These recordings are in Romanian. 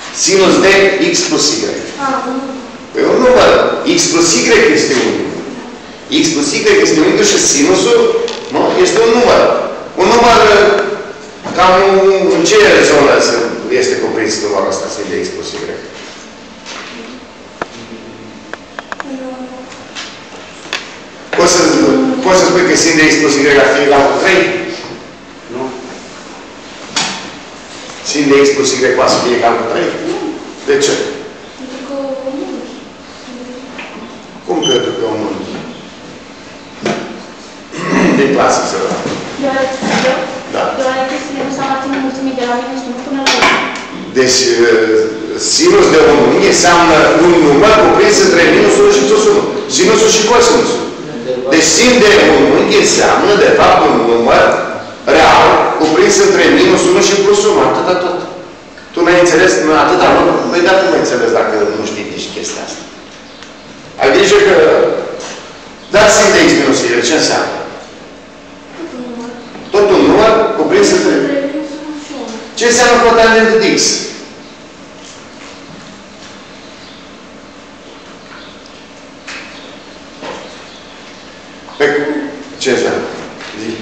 Sinus de x plus y. Păi un număr. X plus y este unghiul. X plus y este unghiul și sinusul, nu? Este un număr. Un număr cam în ce zonă este cuprins numărul ăsta, sin de x plus y? Poți să spui că sin de x plus y ar fi egal cu 3? Nu. Sin de x plus y poate să fie egal cu 3? De ce? Cum pentru că un unghi? De clasă să vă. Da. Deci, sinus de un unghi înseamnă un număr cuprins între minusul și plusul 1. Sinusul și cosinusul. Deci, sin de un unghi înseamnă, de fapt, un număr real cuprins între minus 1 și plus 1. Atâta tot. Tu n-ai înțeles? Atâta nu? Păi dar cum ai înțeles dacă nu știi nici chestia asta? Ai grijă că... Dar sin de x minus y, ce înseamnă? Tot un număr cuprins între... Ce înseamnă cotangentul de x? Pe... Ce înseamnă? Zi.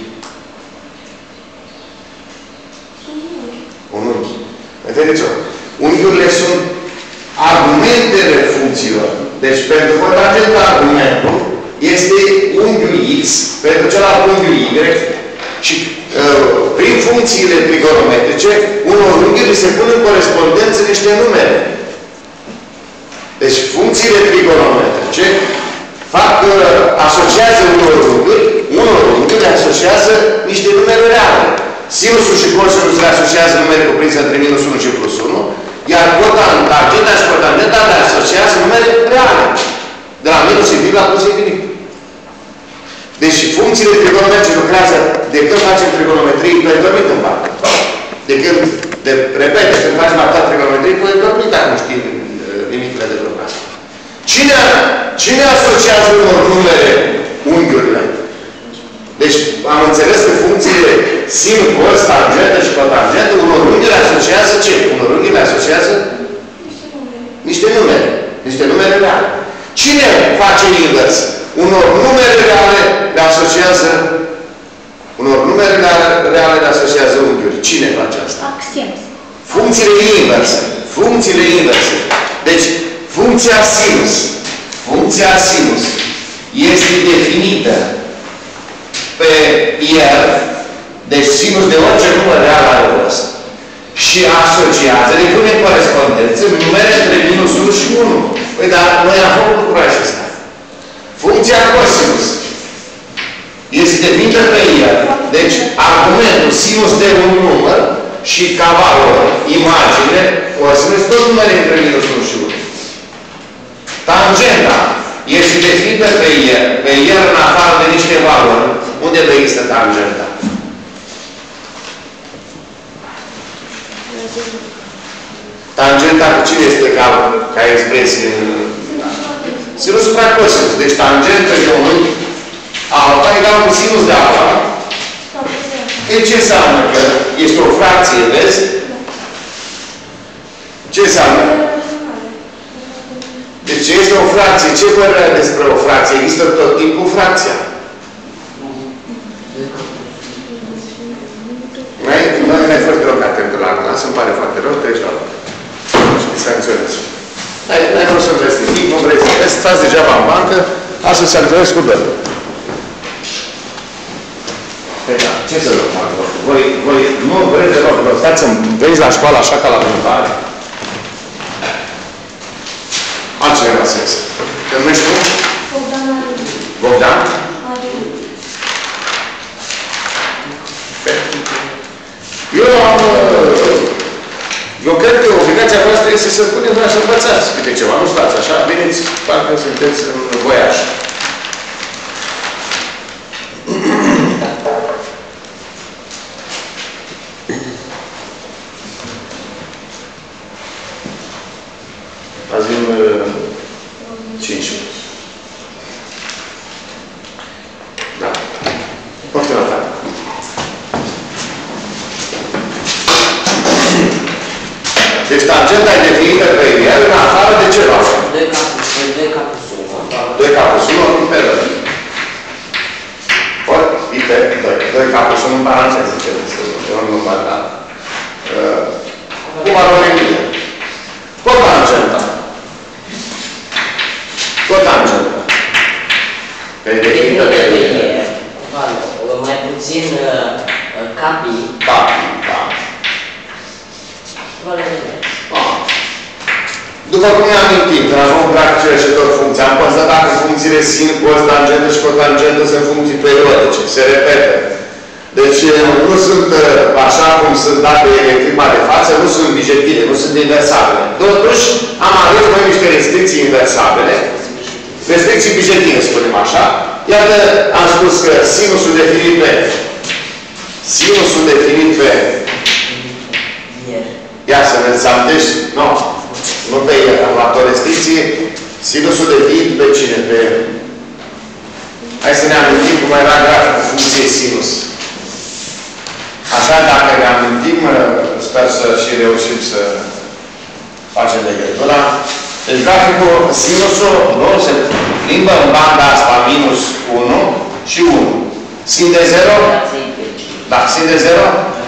Un unghi. Vedeți-o? Unghiurile sunt argumentele funcțiilor. Deci, pentru cotangentul argumentul este unghiul x, pentru celălalt unghiul y, și prin funcțiile trigonometrice, unor unghiuri se pun în corespondență niște numere. Deci, funcțiile trigonometrice asociază unor unghiuri asociază niște numere reale. Sinusul și cosinusul le asociază numere cuprinse între minus 1 și plus 1, iar tangenta și cotangenta le asociază numere reale. De la minus infinit la plus infinit. Deci funcțiile trigonometrice lucrează de când facem trigonometrie, tu ai dormit în parte. De când, repet, când facem atâta trigonometrie, tu ai dormit dacă nu știi limitele de lucrare. Cine asociază unor numere unghiurile? Deci am înțeles că funcțiile sin, cos, tangentă și cotangentă, unor unghiuri asociază ce? Unor unghiuri asociază niște numere. Niște numere reale. Cine face invers? Unor numere reale le asociază unghiuri. Cine face asta? Funcțiile inverse. Funcțiile inverse. Deci, funcția sinus este definită pe el, deci sinus de orice număr real are rost, și asociază, le pune în corespondență numere între minus 1 și 1. Păi, dar noi am făcut lucrul acesta. Funcția cosinus este definită pe el. Deci, argumentul sinus de un număr și ca valori, imagine, cosinus, tot numere între minus 1 și 1. Tangenta este definită pe el în afară de niște valori. Unde vă există tangenta? Tangenta cu cine este egal ca expresie? Sinus supra cosinus. Deci tangenta de un unghi alfa egal cu sinus de alfa. Ce înseamnă? Că este o fracție, vezi? Ce înseamnă? Deci este o fracție. Ce părere despre o fracție? Există tot timpul fracția. Noi foarte rău ca pentru la clasă, îmi pare foarte rău, treci la loc. Și te sancționezi. N-ai vrut să vezi nimic, nu vrei să vezi, stați degeaba în bancă, asta se sancționezi cu dătul. Păi da, ce să rog, Marco? Voi nu vreți de rog, stați să vezi la școală așa ca la vânătare. Altcineva sens. Te numești cum? Bogdan. Bogdan? Eu cred că obligația voastră este să puneți doar să învățați câte ceva. Nu stați așa, veniți, parcă sunteți în voiaj. Azi vin 5. Da. Poftim la tare. Deci tangenta definită pe el în afară de ce luăm? 2 plus 1. 2 plus 1 pi pe 2. Ori pi pe 2. 2 plus 1 în paranteză, ce e un număr, da? Cu valoare mie. Cotangenta. Cotangenta. Că e definită pe el. Mai puțin capii. Capii, da. După cum ne amintim, când am făcut practicile și tot funcții, am constatat că funcțiile sin, cos, tangentă și cotangentă sunt funcții periodice, se repetă. Deci nu sunt așa cum sunt date în clipa de față, nu sunt bijetive, nu sunt inversabile. Totuși, am ales noi niște restricții inversabile, restricții bijetive, spunem așa. Iată, am spus că sinusul definit pe ia să ne înțeamnești, nu pe el, am luat o restricție, sinusul definit pe cine? Pe... Hai să ne amintim cum era graficul funcției sinus. Așa, dacă ne amintim, sper să și reușim să facem legătura. Deci graficul sinusul nu se plimbă în banda asta minus 1 și 1. Sin de 0? Da, sin de 0?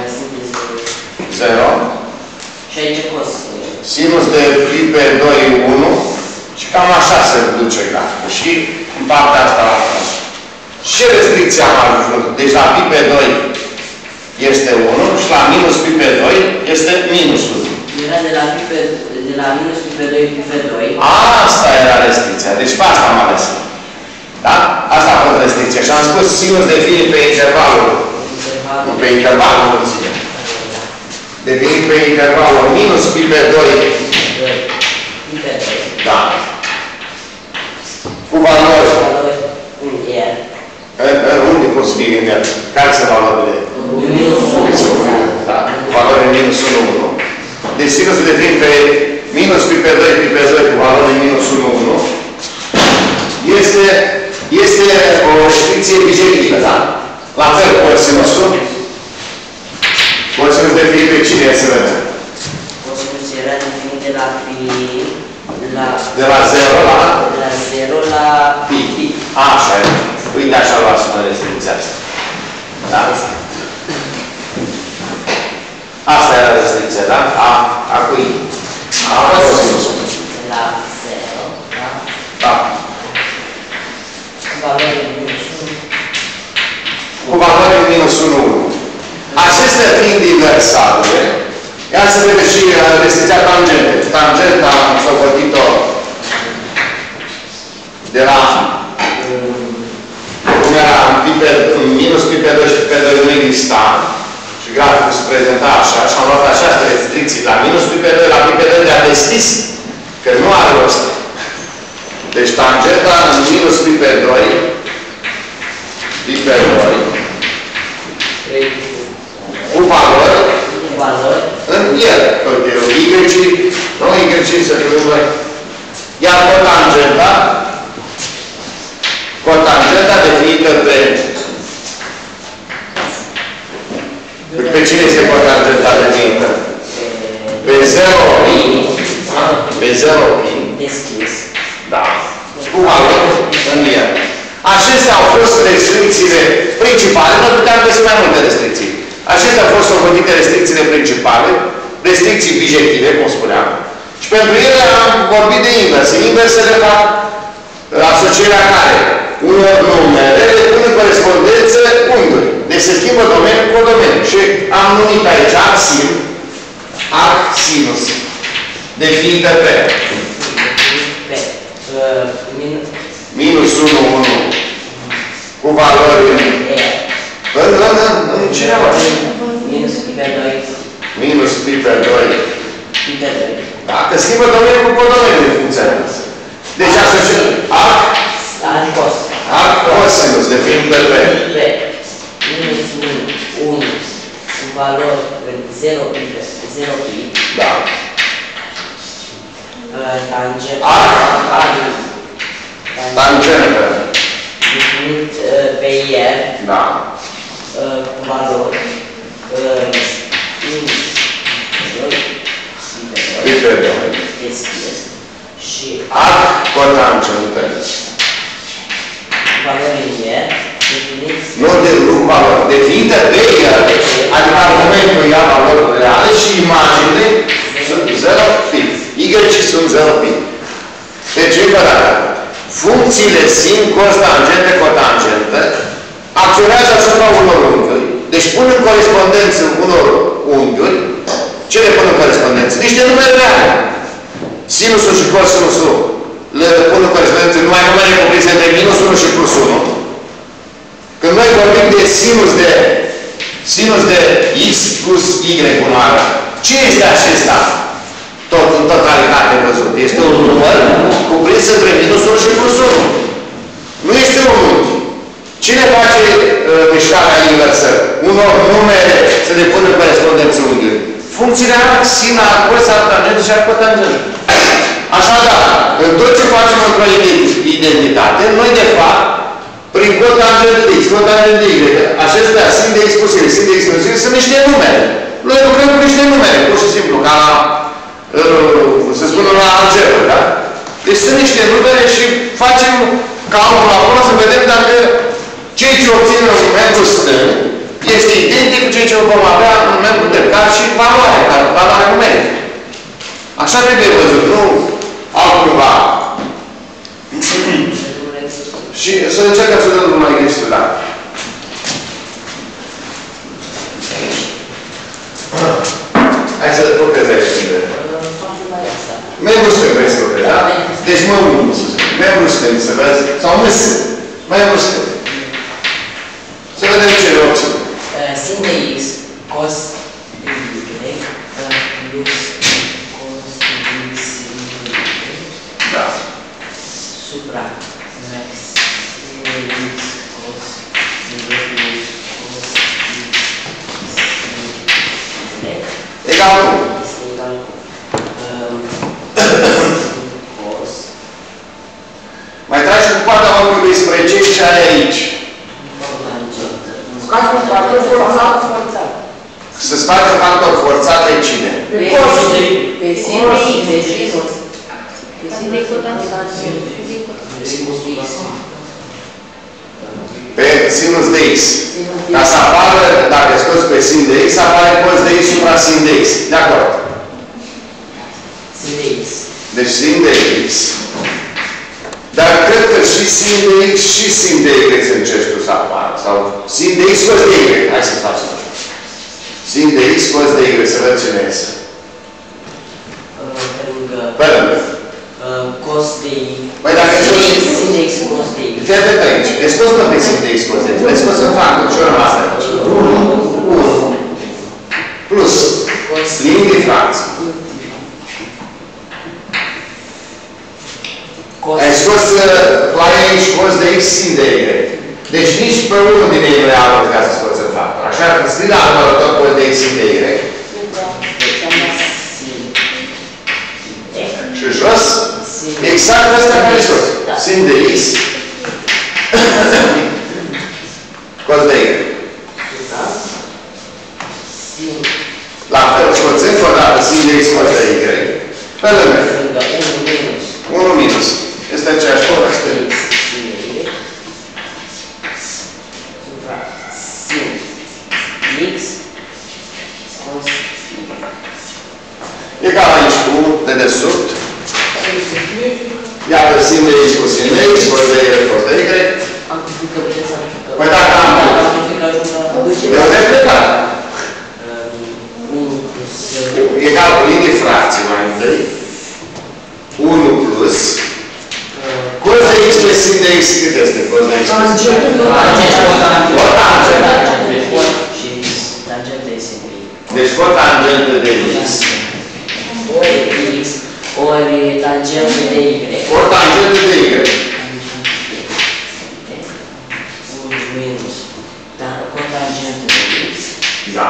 0. Și aici cos. Sinus de pi pe 2, 1. Și cam așa se duce graficul. Și în partea asta la cos. Ce restricție am ajuns? Deci la pi pe 2 este 1 și la minus pi pe 2 este minus 1. Era de la minus pi pe 2 pi pe 2. Asta era restricția. Deci pe asta am ales. Da? Asta a fost restricția. Și am spus sinus definit pe intervalul. Nu, pe intervalul mulțimii. Definit pe intervalul minus pi pe 2. Pi pe 2. Da. Cu valori. În el. Unde poți fi în el? Care sunt valorile? Minus 1. Da. Cu valori minus 1, 1. Deci sinusul definit pe minus pi pe 2, pi pe 2 cu valori minus 1, 1. Este o restricție bijetivă, da? La fel, cosinusul. Cosinusul definit pe cine se vede? Cosinusul era definit de la pi... De la 0 la? De la 0 la pi. Așa e. Uite așa luați în restricția asta. Da? Asta era restricția, da? A cui? A cosinusul. De la 0, da? Da. Valoare minus 1. Cu valoare minus 1, 1. Acestea fiind inversabile, ia să vedem și restricția tangente. Tangenta am socotit-o de la cum era minus pi pe 2 și pi pe 2 nu exista și graficul se prezenta așa și am luat această restricție la minus pi pe 2 la pi pe 2 de-a deschis că nu are rost. Deci tangenta în minus pi pe 2 pi pe 2 cu valori în el. Y-ii, nu Y-ii se plimbă. Iar cotangenta definită pe cine este cotangenta definită? Pe 0 pi. Pe 0 pi. Deschis. Da. Cu valori în el. Acestea au fost restricțiile principale, nu puteam găsi mai multe restricții. Acestea au fost socotită restricțiile principale, restricții bijetive, cum spuneam. Și pentru ele am vorbit de inverse. Inverse, de fapt, asocierea care? Unor numere pun în corespondență unghiuri. Deci se schimbă domeniul cu domeniu. Și am numit aici arc sinus. Definită pe minus 1, 1 cu valori în cineva. Minus pi pe 2. Minus pi pe 2. Pi pe 2. Dacă schimbă domeniul cu codomeniul funcționează. Deci asociem arc cosinus definită pe minus 1 cu valori în 0 pi. Da. Tangentă. Definit pe el. Da. Cu valori. Pe pi pe 2. Deschis. Și Arc cotangentă. valorile definiți. Nu de valori. Definită de el. Adică argumentul ia valori reale și imaginile sunt 0 pi. Y sunt 0 pi. Deci, încă dată. Funcțiile sin, costangente, cotangentă acționează asupra unor unghiuri. Deci pun în corespondență unor unghiuri. Ce le pun în corespondență? Niște numere reale. Sinusul și cosinusul le pun în corespondență numai numere cuprinse între minus 1 și plus 1. Când noi vorbim de sinus de x plus y urmare, ce este acesta? Tot în totalitate văzut. Este un număr cuprins între minus 1 și plus 1. Nu este un unghi. Cine face mișcarea inversă? Unor numere să le pună în corespondență unghiuri. Funcțiile arc, sin, arc, cos, arc tangentă și arc cotangentă. Așadar, în tot ce facem într-o identitate, noi de fapt, prin cotangentă de x, cotangentă de y, acestea sin de x plus y, sin de x plus y, sunt niște numere. Noi lucrăm cu niște numere, pur și simplu, ca la, să spunem, la algebră, da? Deci sunt niște numere și facem calculul acolo să vedem dacă ceea ce obține în membru stâng este identic cu ceea ce vom avea în membru dreptar și valoarea numerică. Așa trebuie văzut, nu altcumva. Și să încercăm să dăm numai greșit, da? Hai să lucrezi. Membru stâng, vrei să lucrezi, da? Deci mă unul, să spun. Membru stâng, să vezi. Sau mă stâng. Membru stâng. Să vedem ce e opțiune. Sin de x, cos de y, plus cos de x sin de y. Da. Supra sin de x, cos de y plus cos de x sin de y. Egal cum? Este egal cu cos. Mai tragi cu partea ochiului spre ce ai aici. Să spargă factor forțat de cine? Pe sin de x, pe sinus. Pe sin de Pe sinus de x. Ca să apară, dacă scoți pe sin de x, apare cos de x supra sin de x. De acord? Sin de x. Deci sin de x. Dar cred că și sin de x și sin de y se încerci tu să apară. Sau sin de x cos de y. Hai să facem așa. Sin de x cos de y. Să văd cine este. Pe lângă. Cos de y. Păi dacă sin de x cos de y. Fii atent aici. Le scoți pe sin de x cos de y. Le scoți în față. Ce-o rămas aici? 1. Plus. Limit de fracție. Ai scos la aici cos de x sin de y. Deci nici pe unul din ei nu i-a ca să scoți în factor. Așa că scrii la tot cos de x sin de y. Și jos, exact ăsta care e scos. Sin de x cos de y. La fel, scoți încă o dată sin de x cos de y. Pe lângă. 1 minus. Este aceeași formă. Egal aici cu dedesubt. Iată sin de x cu sin de x, cos de y, cos de y. Păi dacă am de unde ai plecat? Egal cu linii fracții mai întâi. 1 plus cos de x pe sin de x cât este cos de x? Tangentă. Și tangentă de sin de y. Deci cotangentă de x. Ori tangentă de y. Cotangentă de y. Minus cotangentă de x. Da.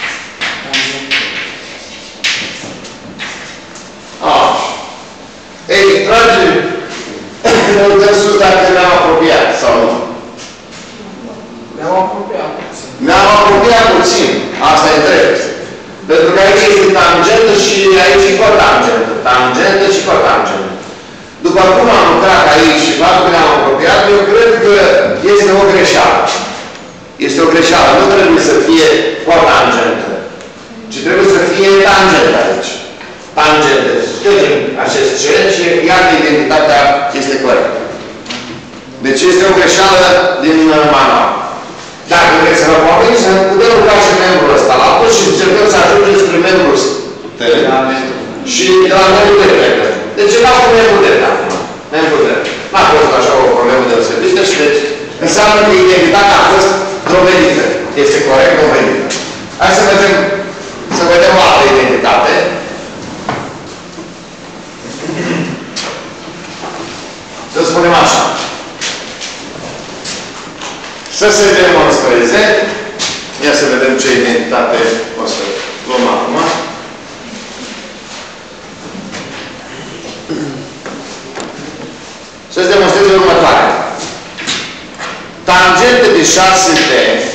Ei, dragi, ne-am sus dacă ne-am apropiat sau nu? Ne-am apropiat. Ne-am apropiat puțin. Asta e drept. Pentru că aici este tangentă și aici și cotangentă. Tangentă și cotangentă. După cum am lucrat aici și faptul că ne-am apropiat, eu cred că este o greșeală. Este o greșeală. Nu trebuie să fie cotangentă, ci trebuie să fie tangentă aici. Tangentă. Ștergem acest C și iată identitatea este corectă. Deci este o greșeală din manual. Dacă vreți să vă convins, putem lucra și membrul ăsta la tot și încercăm să ajungem spre membrul T și de la membrul D. Deci era cu membrul D acum. Membrul D. N-a fost așa o problemă deosebită și deci înseamnă că identitatea a fost dovedită. Este corect dovedită. Hai să vedem o altă identitate. Să spunem așa. Să se demonstreze. Ia să vedem ce identitate o să luăm acum. Să se demonstreze următoarea. Tangente de 6T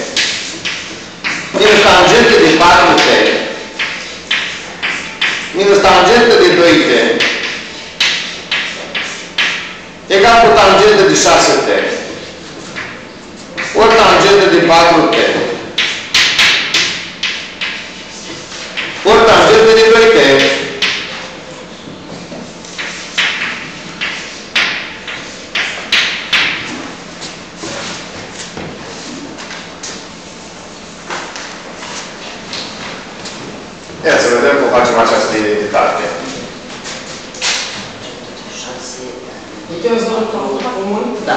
minus tangente de 4T minus tangente de 2T egal cu tangente de 6T ori tangente de 4T ori tangente de 2T. Ia să vedem cum facem această identitate. Deci eu sunt comun? Da.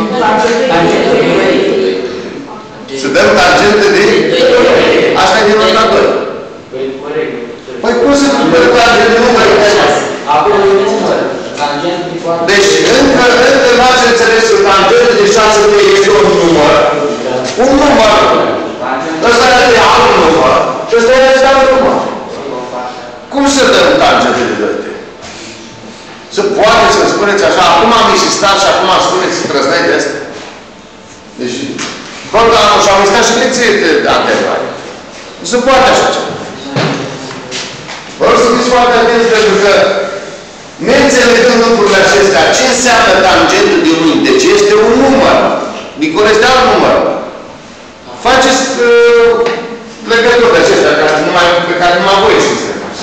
Să dăm tangente de... Așa e din ăsta 2. Păi cum să nu dăm tangente de număr? Acolo e număr. Tangente de 4. Deci, încă n-ați înțeles că tangente de 6 este un număr. Un număr. Ăsta este alt număr. Și ăsta este alt număr. Cum să dăm tangente de 2T? Se poate să spuneți așa, acum am insistat și acum spuneți trăznai de asta. Deci, și am insistat și lecție de anterioare. Nu se poate așa ceva. Vă rog să fiți foarte atenți pentru că neînțelegând lucrurile acestea, ce înseamnă tangentul de unit? Deci este un număr. Dincolo este alt număr. Faceți legături de acestea pe care numai voi știți să le faceți.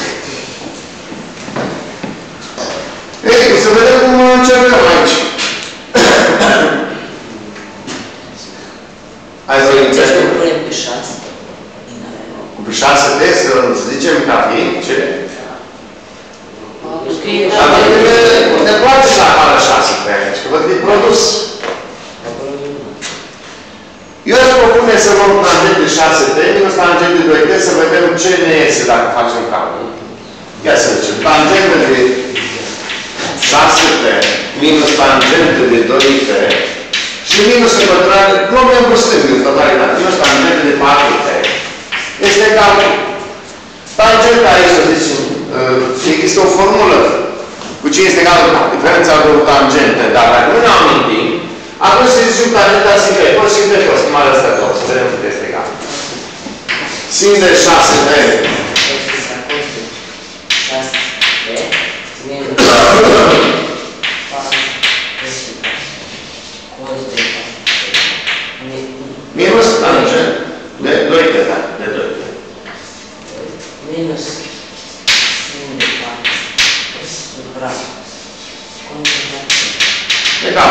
Ei, să vedem cum încercăm aici. Hai să încercăm. Cu 6. Cu 6T să zicem ca fiind ce? Ne place să apară 6T aici, că văd că e produs. Eu aș propune să luăm tangent de 6T minus tangent de 2T să vedem ce ne iese dacă facem calcul. Ia să zicem, tangent de 6T minus tangent de 2T și minus în pătrare, luăm membru stâng în totalitate, minus tangent de 4T este egal cu tangent aici, să zicem, există o formulă cu ce este egal cu diferența de tangente, dar dacă nu ne amintim, atunci se zice tangenta sin de cos, sin de cos, cum are ăsta cos, să vedem cât este egal. Sin de 6T minus tangent de 2T, da, de 2T. Minus sin de 4 supra Egal.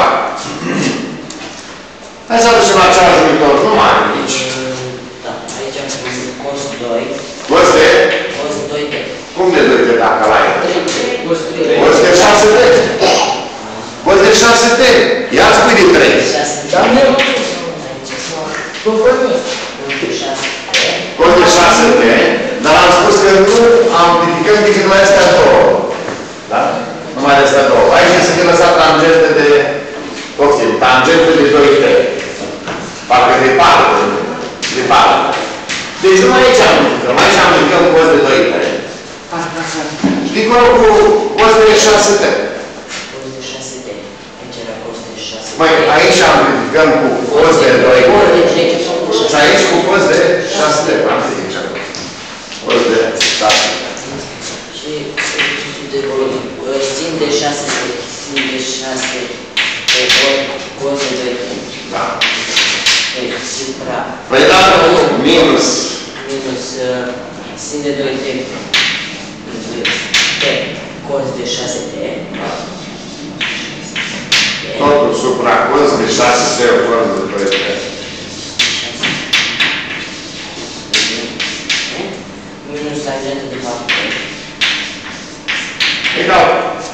Hai să aducem la cealaltă viitor, nu mai are nici. Da, aici am pus cos 2. Cos de? Cos 2T. Cum de 2T dacă la el? Cos 3. Cos de 6T. Cos de 6T. Ia spui de 3. 6T. Dar nu. Tu fără. Cos de 6T. Dar am spus că nu amplificăm decât la astea două. Da? Numai de astea două. Aici să fie lăsat tangente de... Poftim, tangente de 2T. Parcă de 4. De 4. Deci numai aici amplificăm. Aici amplificăm cos de 2T. Și dincolo cu cos de 6T. Cos de 6T. Aici era cos de 6T. Măi, aici amplificăm cu cos de 2T. Și aici cu cos de 6T. Amplific și acolo. Cos de 6T. Și de volum. Sin de 6 ori cos de 2t. Da. Supra. Păi dacă minus. Minus sin de 2t. T cos de 6t. Totul supra cos de 6t ori cos de 2t. Minus tangentă de 4t. Egal.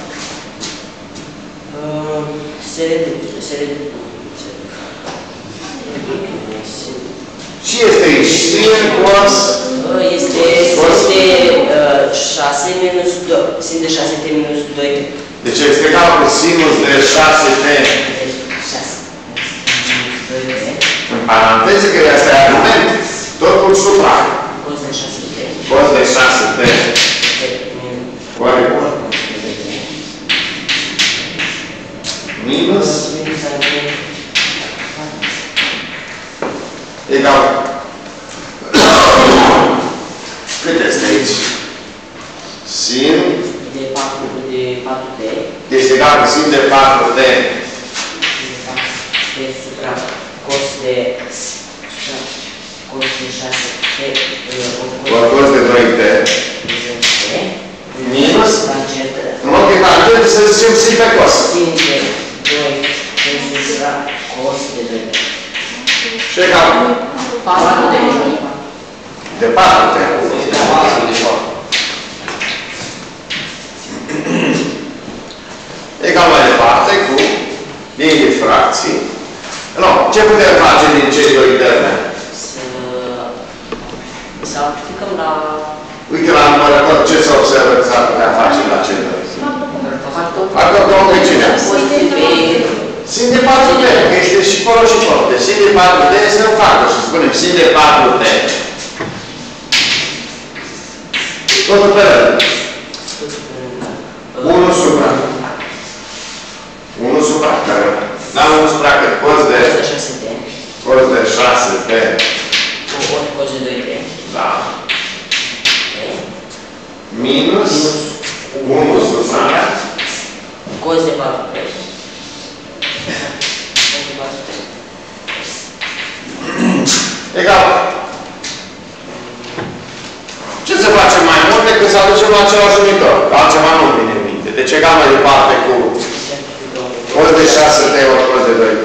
Se reduce. Și este aici. Sin cos. Este 6 minus 2. Sin de 6t minus 2t. Deci este egal cu sinus de 6t. În paranteză, că asta e argument. Totul supra. Cos de 6t. Cos de 6t. Ori minus egal. Cât este aici? Sin de 4t. este egal cu sin de 4t. De supra cos de 6t. Ori cos de 2t. Minus. Tangentă. În loc de tangentă să zicem sin pe cos. Sin de 2 supra cos de 2t. Și egal. 4t. De 4t. Egal mai departe cu linii de fracții. Nu, ce putem face din cei doi termeni? Să aplicăm la Uite la numărător ce se observă că s-ar putea face la cei doi. Factor de întrecinea. Sin de 4t, că este și acolo și acolo. Deci sin de 4t este un factor. Și spunem sin de 4t. Totul pe rând. 1 supra. 1 supra. Da, 1 supra cât? Cos de 6t. Cos de 6t. Ori cos de 2t. Da. Minus 1 supra. Cos de 4t. Egal. Ce să facem mai mult decât să aducem la același unitor? Altceva nu vine în minte. Deci egal mai departe cu cos de 6t ori cos de 2t.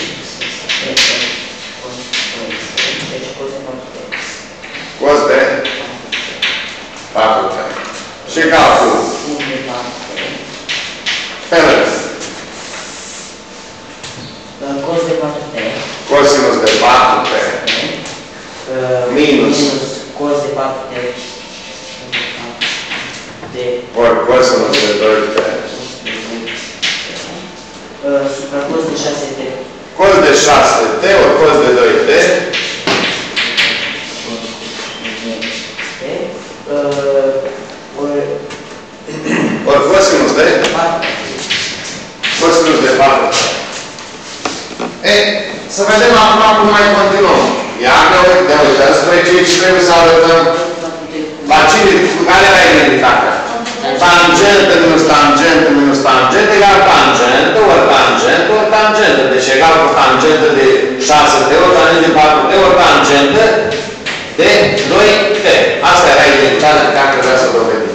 Cos de 4t. Și egal cu pe rând. Cos de 4t. Cosinus de 4t. Minus. Cos de 4t. Ori cosinus de 2t. Supra cos de 6t. Cos de 6t ori cos de 2t. Ori cosinus de 4t. Cosinus de 4t. Să vedem acum cum mai continuăm. Ia ne uităm spre ce trebuie să arătăm. La cine? Cu care era identitatea? Tangentă minus tangentă minus tangentă egal tangentă ori tangentă ori tangentă. Deci egal cu tangentă de 6t ori tangentă de 4t ori tangentă de 2t. Asta era identitatea pe care trebuia să o dovedim.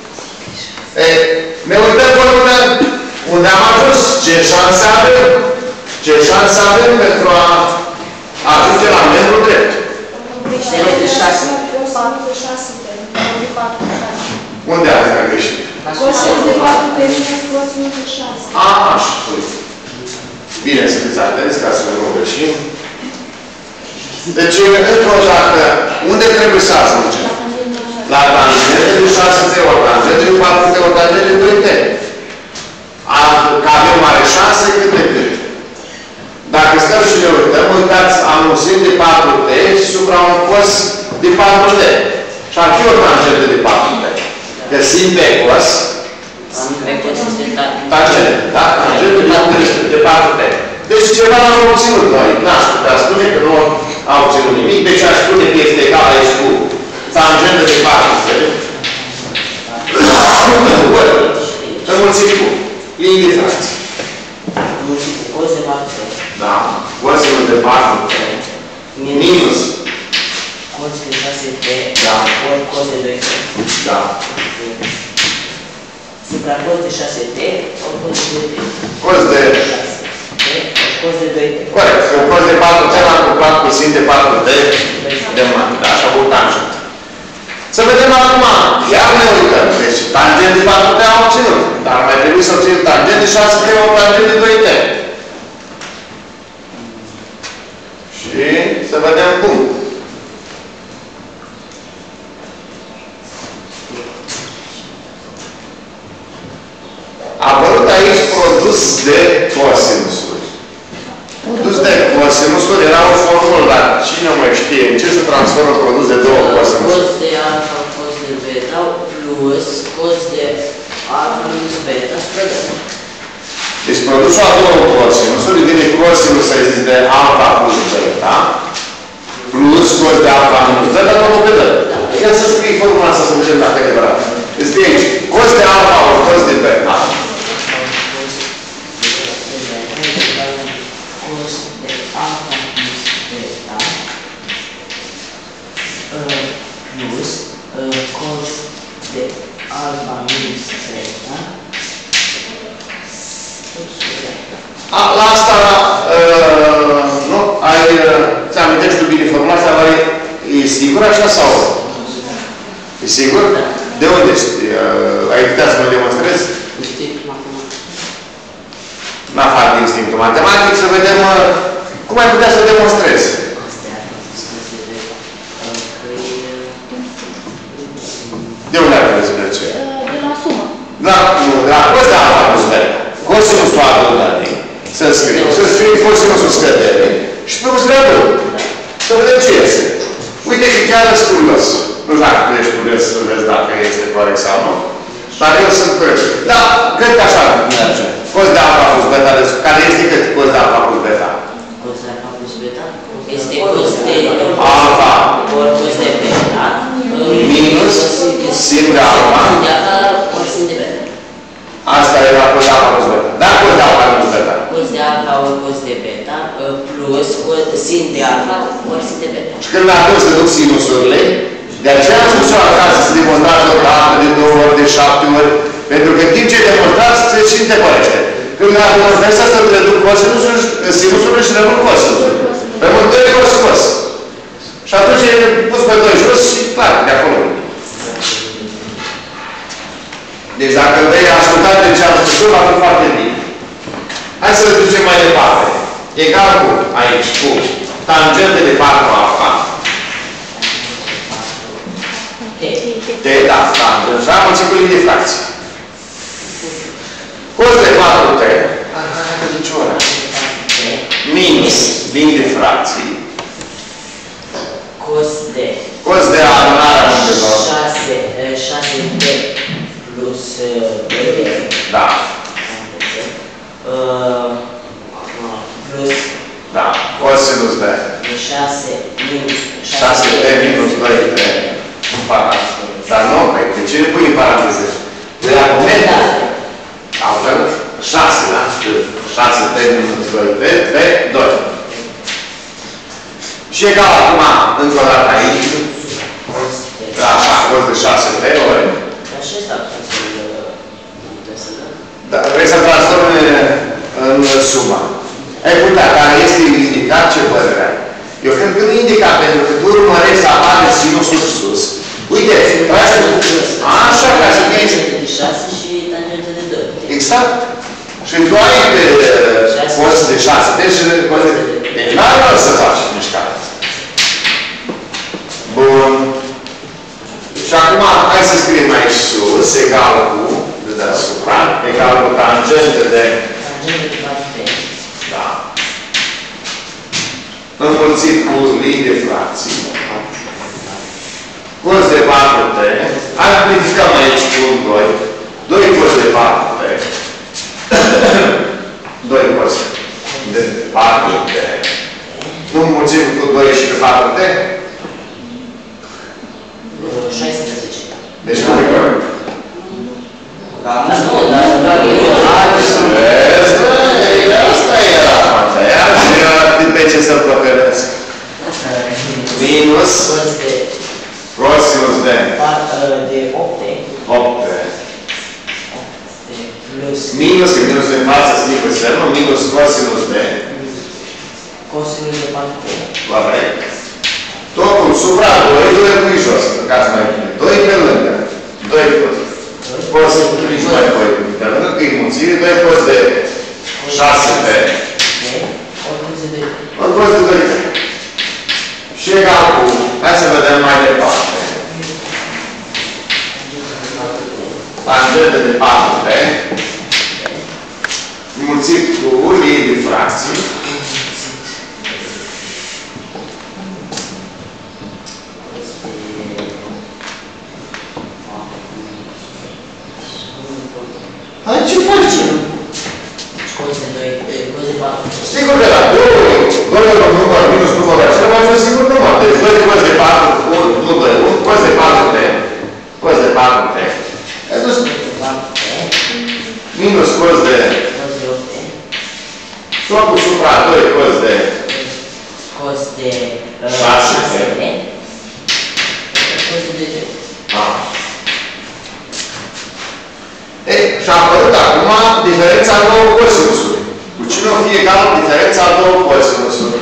Ne uităm până unde am ajuns. Ce șanse avem? Ce șanse avem pentru a ajunge la membru drept? De 6. Unde avem greșit? Cosinus de 4 minus cosinus de 6. Așa, uite. Bine să fiți atenți ca să nu greșim. Deci, într-o dată, unde trebuie să ajungem? La tangentă de 6t ori tangentă de 4t ori tangentă de 2t. Că avem mare șanse cât de cât. Dacă stăm și ne uităm, uitați, am un sin de 4t supra un cos de 4t. Și ar fi o tangentă de 4t. Că sin pe cos, tangentă, da? Tangentă de 4t. Deci ceva n-am obținut noi. N-aș putea spune că nu am obținut nimic. Deci aș spune că este egal aici cu tangentă de 4t. Înmulțit cu linii de fracție. Înmulțit cu cos de 4t. Da. Cosinus de 4t. Minus. Cos de 6t. Da. Ori cos de 2t. Da. Supra cos de 6t. Ori cos de 2t. Cos de... 6t. Ori cos de 2t. Corect. Că cos de 4t l-am cuplat cu sin de 4t de mani. Da? Și a avut tangent. Să vedem acum. Iar ne uităm. Deci, tangent de 4t am obținut. Dar mai trebuie să obțin tangent de 6t ori tangent de 2t. Și să vedem cum. A apărut aici produs de cosinusuri. Produs de cosinusuri era o formulă, dar cine mai știe în ce se transformă produs de două cosinusuri? Cos de alfa, cos de beta, plus cos de alfa minus beta, spre beta. Deci produsul a două cosinusuri devine cosinus, să zic, de alfa plus beta, plus cos de alfa minus beta, totul pe beta. El să scrie formula asta să vedem dacă e adevărat. Îți scrie aici, cos de alfa ori cos de beta, plus cos de alfa minus beta. La asta, nu, ți amintești tu bine formula asta, dar e sigur așa sau? E sigur? De unde ești? Ai putea să mă demonstrezi? Instinctul matematic. În afară de instinctul matematic, să vedem cum ai putea să demonstrezi. De unde ar trebui să merge? De la sumă. Da, nu, de la cos de alfa plus beta. Cosinusul adunării. Să scriem cosinusul scăderii și pe uzreabă. Să vedem ce este. Uite că chiar sunt curios. Nu știu dacă tu ești curios să vezi dacă este corect sau nu. Dar eu sunt curios. Da, cred că așa merge. Cos de alfa plus beta. Care este cât cos de alfa plus beta? Cos de alfa plus beta este cos de Alfa. ori cos de beta. Minus sin de alfa. Sin de alfa ori sin de beta. Asta era cos de alfa plus beta. Da, cos de alfa plus beta. Cos de alfa ori cos de beta plus sin de alfa ori sin de beta. Și când mi-a dus să duc sinusurile, de aceea am spus eu acasă să demonstrați o dată, de 2 ori, de 7 ori, pentru că în timp ce demonstrați, se și întepărește. Când mi-a demonstrat să reduc sinusurile și rămân cosinusul. Rămân 2 cos. Și atunci e pus pe 2 jos și clar, de acolo. Deci dacă vei asculta de ce am spus eu, va fi foarte bine. Hai să ducem mai departe. Egal cu, aici, cu tangente de 4 alfa. T, da, tangent. Și am început linii de fracție. Cos de 4t, hai de ce ora? Minus linii de fracții. Cos de adunarea muntelor. 6t plus 2t. Da. Plus Da. Cosinus de 6t minus 2t. Dar nu, de ce ne pui în paranteze? De argumente. Altfel, 6, da? 6t minus 2t pe 2. Și egal acum, încă o dată aici. Așa, cos de 6t ori. Da, vrei să transforme în suma. Ai putea, care este indicat, ce părere ai? Eu cred că nu indica, pentru că tu urmărești să apare sinusul sus. Uite, așa, ca să vezi. De 6 și tangente de 2. Exact. Și tu ai pe cos de 6. Deci, n-ai rost să faci mișcarea. Bun. Și acum, hai să scriem aici sus, egal cu, de deasupra, egal cu tangente de... Tangente de 4t. Da. Înmulțit cu linii de fracții. Cos de 4t. Amplificăm aici cu 2. 2 cos de 4t. 2 cos de 4t. Nu înmulțim cu 2 și cu 4t? 16. Deci nu e corect. Dar nu, dar Asta era partea. Și pe ce să-l propelesc? Minus cosinus de 8. Minus, că minus în față schimbă semnul, minus cosinus de cosinus de 4. Corect. Totul supra 2, 2 pui jos, ca să mai bine. 2 pe lângă. 2 cosinus de mai pui pe lângă, că e mulțire, 2 cos de 6 pe un cos de 2 pe. Și egal cu, hai să vedem mai departe. Tangente de 4 pe mulțit cu linii de fracții. Hai, ce faci? Sigur că la 2 ori număr minus număr așa, mai fost sigur număr. Deci 2 cozi de 4, nu 2, 1 cozi de 4 pe. Cozi de 4 pe. Ai dus minus cozi de totul supra 2 cozi de 6 pe. Ei, și-a apărut acum diferența două cosinusuri. Cu cine o fi egal diferența două cosinusuri?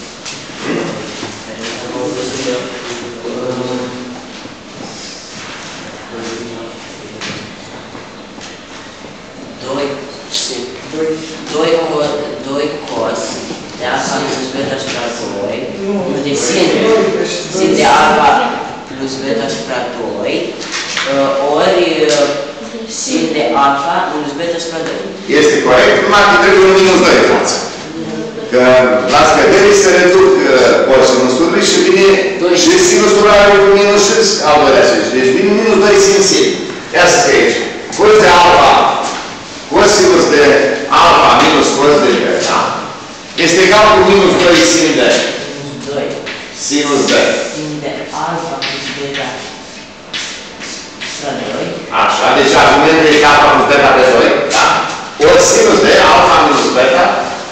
Doi cos de alfa plus beta supra 2, unde sin de alfa plus beta supra 2, ori sin de alfa minus beta supra 2. Este corect, numai că trebuie un minus 2 în față. Că la scădere se reduc cosinusurile și vine și sinusul are un minus și al doilea sus. Deci vine minus 2 sin sin. Ia să scrie aici. Cos de alfa, cosinus de alfa minus cos de beta este egal cu minus 2 sin de sinus de alfa plus beta supra 2. Așa, deci argumentul e alfa plus beta pe 2, da? Ori sinus de alfa minus beta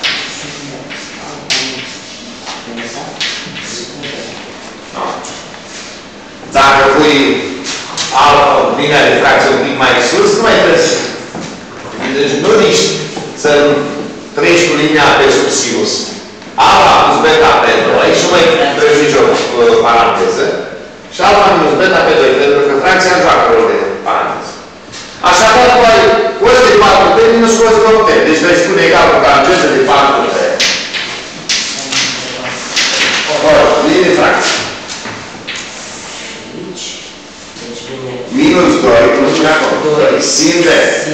dacă pui linia de fracție un pic mai sus, nu mai trebuie. Deci nu nici să treci cu linia pe sub sinus. Alfa plus beta pe 2 și nu mai treci nicio paranteză. Și alfa minus beta pe 2, pentru că fracția nu joacă rol de paranteză. Așadar, tu ai cos de 4 pe minus cos de 8 pe. Deci vei spune egal cu tangente de 4 pe. Linie de fracție. Minus 2, nu spune acolo. 2, sin de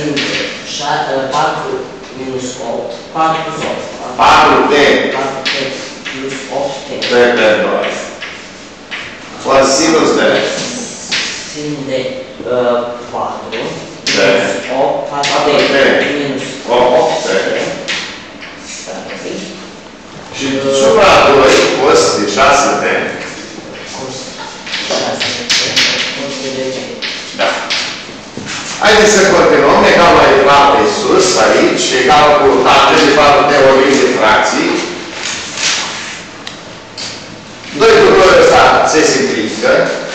4 minus 8, 4 plus 8. 4 de 4 plus 8 pe 2. Ori sinus de sin de 4 de 8, 4 de minus 8 de și supra 2 cos de 6 de da. Haideți să continuăm, egal mai departe sus, aici, egal cu tangent de 4 teorii de fracții. 2 cu 2 ăsta se simplifică.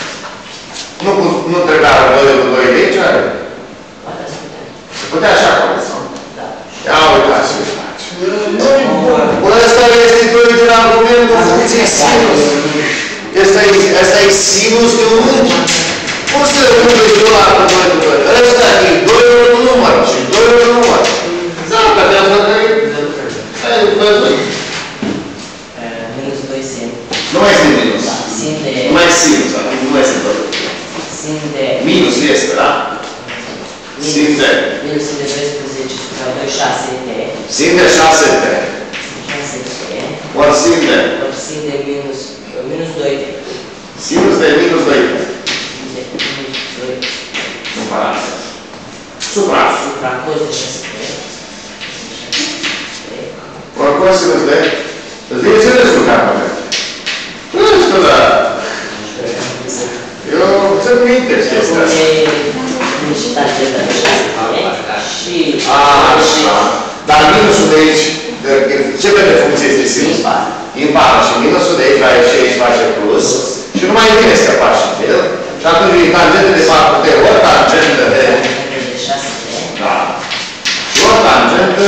Nu trebuia 2 cu 2 de aici, are? Se putea așa acolo, sau? Da. Ia uitați, uitați. Ăsta este 2 din argumentul funcției sinus. Ăsta e sinus de un unghi. Cum să rămâneți doar cu 2 cu 2? Ăsta e 2 ori număr și 2 ori număr. Da, că te-am văzut. Hai, văzut. Minus 2 sin. Nu mai este minus. Sin de... Nu mai sinus, nu mai este văzut. Sin de... Minus este, da? Sin de... Minus sin de 12 supra 2, 6 de... Sin de 6 de. 6 de... Ori sin de... Ori sin de minus 2 de. Sinus de minus 2 de. Sin de minus 2 de. În paranteză. Supra. Supra cos de 6 de. Ori cosinus de... Îți vine înțelesul capul meu. Nu știu, dar... Eu ți-am minte chestia asta. Și tangenta de 6 de. Dar minusul de aici, ce de funcție este sinus? Impar. Și minusul de aici, și aici face plus. Și nu mai vine scăpa și de el. Și atunci e tangentă de 4T, ori tangentă de... Da. Și ori tangentă...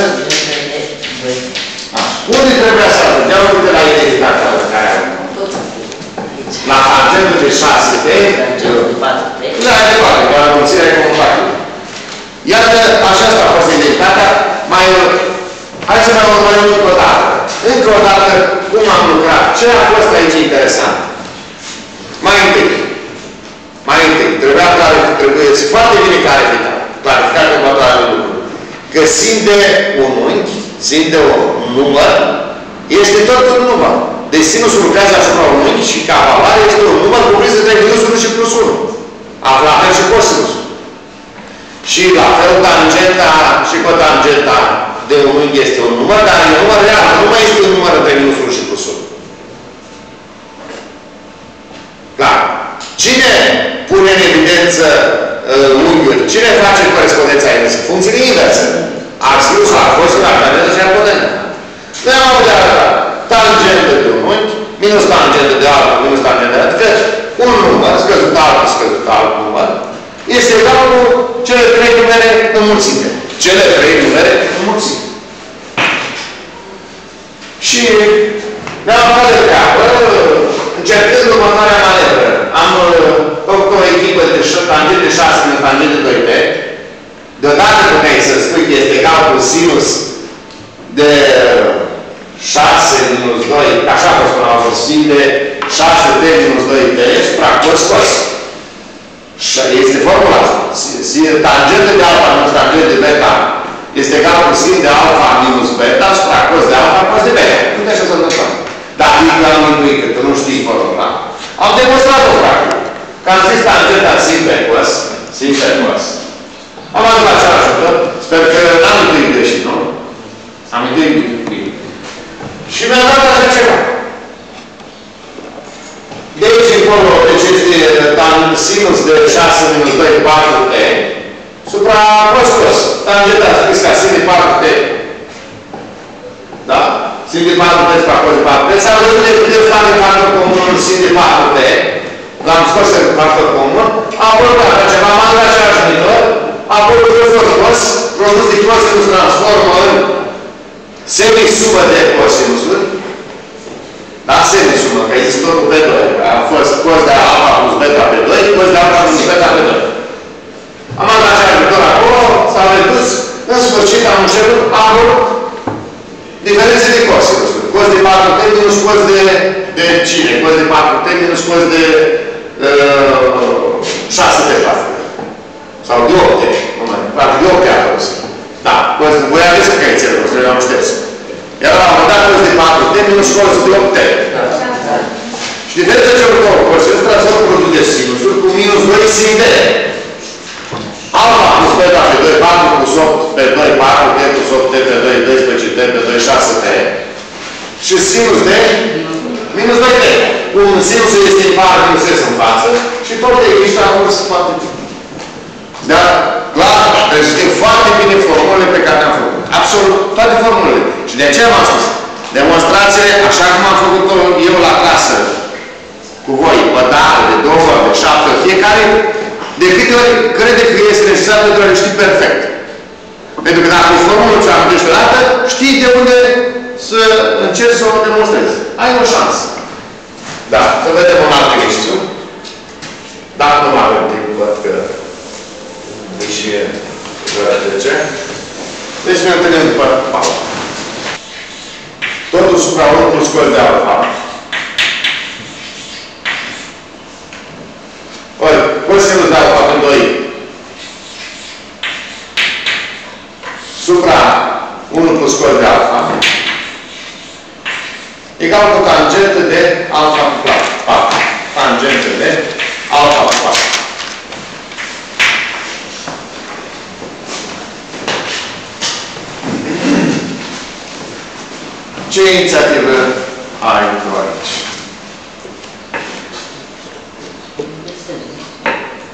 Unde trebuia să ajung? Ia uite la identitatea care am. La tangentul de 6T. Da, e departe, că la mulțirea e cum fac. Iată, aceasta a fost identitatea. Hai să mai urmărim încă o dată. Încă o dată, cum am lucrat. Ce a fost aici interesant? Mai întâi, trebuie foarte bine clarificat următoarele lucruri. Că simt de un unghi, simt de un număr, este tot un număr. Deci sinusul lucrează asupra un unghi și ca valoare este un număr cuprins între minus 1 și plus 1. La fel și cosinusul. Și la fel tangenta și cotangenta de un unghi este un număr, dar e un număr real, nu mai este un număr între minus 1 și plus 1. Clar. Cine pune în evidență unghiuri? Cine face corespondența inversă? Funcțiile inverse. Axiusul a fost la tangentă și apotentă. Noi am avut de arătat tangentă de un unghi, minus tangentă de altul, minus tangentă de altul. Deci, un număr, scăzut alt număr, este egal cu cele 3 numere înmulțite. Cele 3 numere înmulțite. Și ne-am dat de treabă, încercând următoarea manevră. Am făcut o echipă de tangent de 6 minus tangent de 2T. Deodată puteai să spui că este egal cu sinus de 6 minus 2, așa a fost până la urmă, sin de 6T minus 2T supra cos cos. Și este formula asta. Tangentă de alfa minus tangentă de beta este egal cu sin de alfa minus beta supra cos de alfa cos de beta. Nu te așa să întâmplăm. Dar eu am intuit că nu știi formula. Am demonstrat-o practic. Că am zis tangenta sin pe cos. Am ajuns la același lucru. Sper că n-am intuit greșit, nu? Am intuit bine. Și mi-a dat așa ceva. De aici încolo, deci este sinus de 6 minus 2, 4T, supra cos. Tangenta a scris ca sin de 4T. Da? Sin de 4T supra cos de 4T. S-a văzut de câte fac de factor comun sin de 4T. L-am scos de factor comun. A apărut așa ceva, m-am dat același numitor. A apărut cos, produs de cosinus transformă în semisumă de cosinusuri. Da, semisumă, că există tot cu P2. A fost cos de alfa plus beta pe 2, cos de alfa plus beta pe 2. Am dat același numitor acolo, s-a redus, în sfârșit am început, am avut diferențe de cosinusuri. Cos de 4T minus cos de cine? Cos de 4T minus cos de 6T. Sau de 8T. Practic de 8T a fost. Da, voi aveți că căițele, că le-am șters. Iar la un moment dat cos de 4T minus cos de 8T. Și diferența celor două cosinus transformă produs de sinusuri cu minus 2 sin de alfa plus beta pe 2, 4 plus 8 pe 2, 4T plus 8T pe 2, 12T pe 2, 6T. Și sinus de minus 2T. Cum sinusul este impar, minus S în față și tot de aici am vrut să poate. Dar, clar, trebuie să știm foarte bine formulele pe care le-am făcut. Absolut, toate formulele. Și de aceea m-am spus. Demonstrație, așa cum am făcut-o eu la clasă, cu voi, pe dată, de 2 ori, de 7 ori, fiecare, de câte ori crede că este necesar pentru a le ști perfect. Pentru că dacă o formulă ți-o amintești o dată, știi de unde să încerci să o demonstrezi. Ai o șansă. Da, să vedem un alt exercițiu. Dacă nu mai avem timp, văd că și trece. Deci ne întâlnim după pauză. Totul supra urmul scos de alfa. Ori, cosinus de alfa pe 2 supra 1 plus scos de alfa egal cu tangentă de alfa cu 4. Tangentă de alfa cu 4. Ce inițiativă ai tu aici?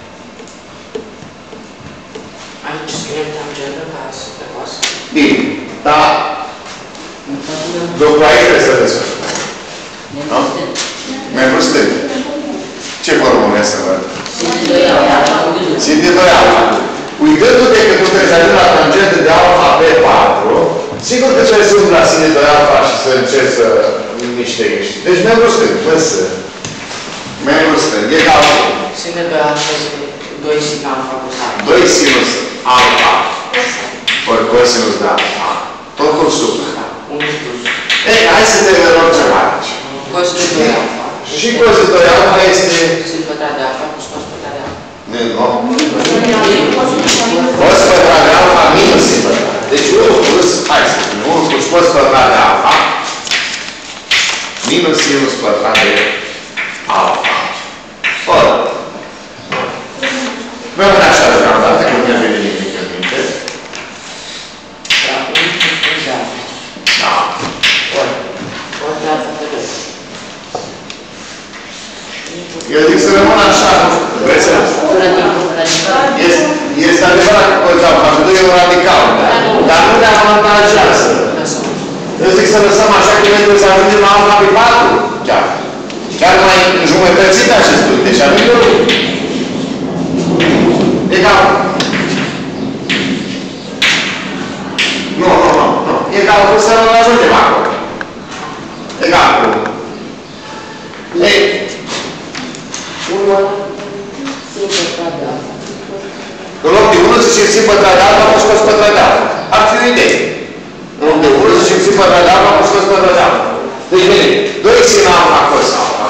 Aici scriem tangentă ca să pe cos. Bine. Dar lucrul aici trebuie să rezolvi. Nu? Membru stâng. Ce formă vrei să văd? Sin de 2 alfa. Uitându-te că tu trebuie să ajungi la tangentă de alfa pe 4, sigur că trebuie să umbli la sin de 2 alfa și să încerci să niște grești. Deci membru stâng, păsă. Membru stâng, egal cu. Sin de 2 alfa este 2 sin alfa plus alfa. 2 sinus alfa. Ori cosinus de alfa. Totul supra. 1 plus. Ei, hai să te rog ceva aici. Cosinus 2 alfa. Și cosinus 2 alfa este... Sin pătrat de alfa plus cos pătrat de alfa. Nu. Cos pătrat de alfa minus sin pătrat. Deci 1 plus, hai să spunem, 1 plus cos pătrat de alfa minus sinus pătrat de alfa. Fără. Nu am așa de la dată, că nu mi-am venit nimic în minte. Da, 1 plus cos de alfa. Da. Ori. Cos de alfa pe 2. Eu zic să rămân așa, nu? Vreți să... Este adevărat că cos de alfa pe 2 e un radical, dar nu ne avantajează. Eu zic să lăsăm așa că noi trebuie să ajungem la alfa pe 4. Chiar mai înjumătățit acest lucru. Deci avem lucru. Egal. Nu. Egal cu să nu ajungem acolo. Egal cu. Ei. 1 sin pătrat de alfa. În loc de 1 zicem sin pătrat de alfa plus cos pătrat de alfa. Ar fi o idee. În loc de 1 zicem sin pătrat de alfa plus cos pătrat de alfa. Deci bine, 2 sin alfa cos alfa.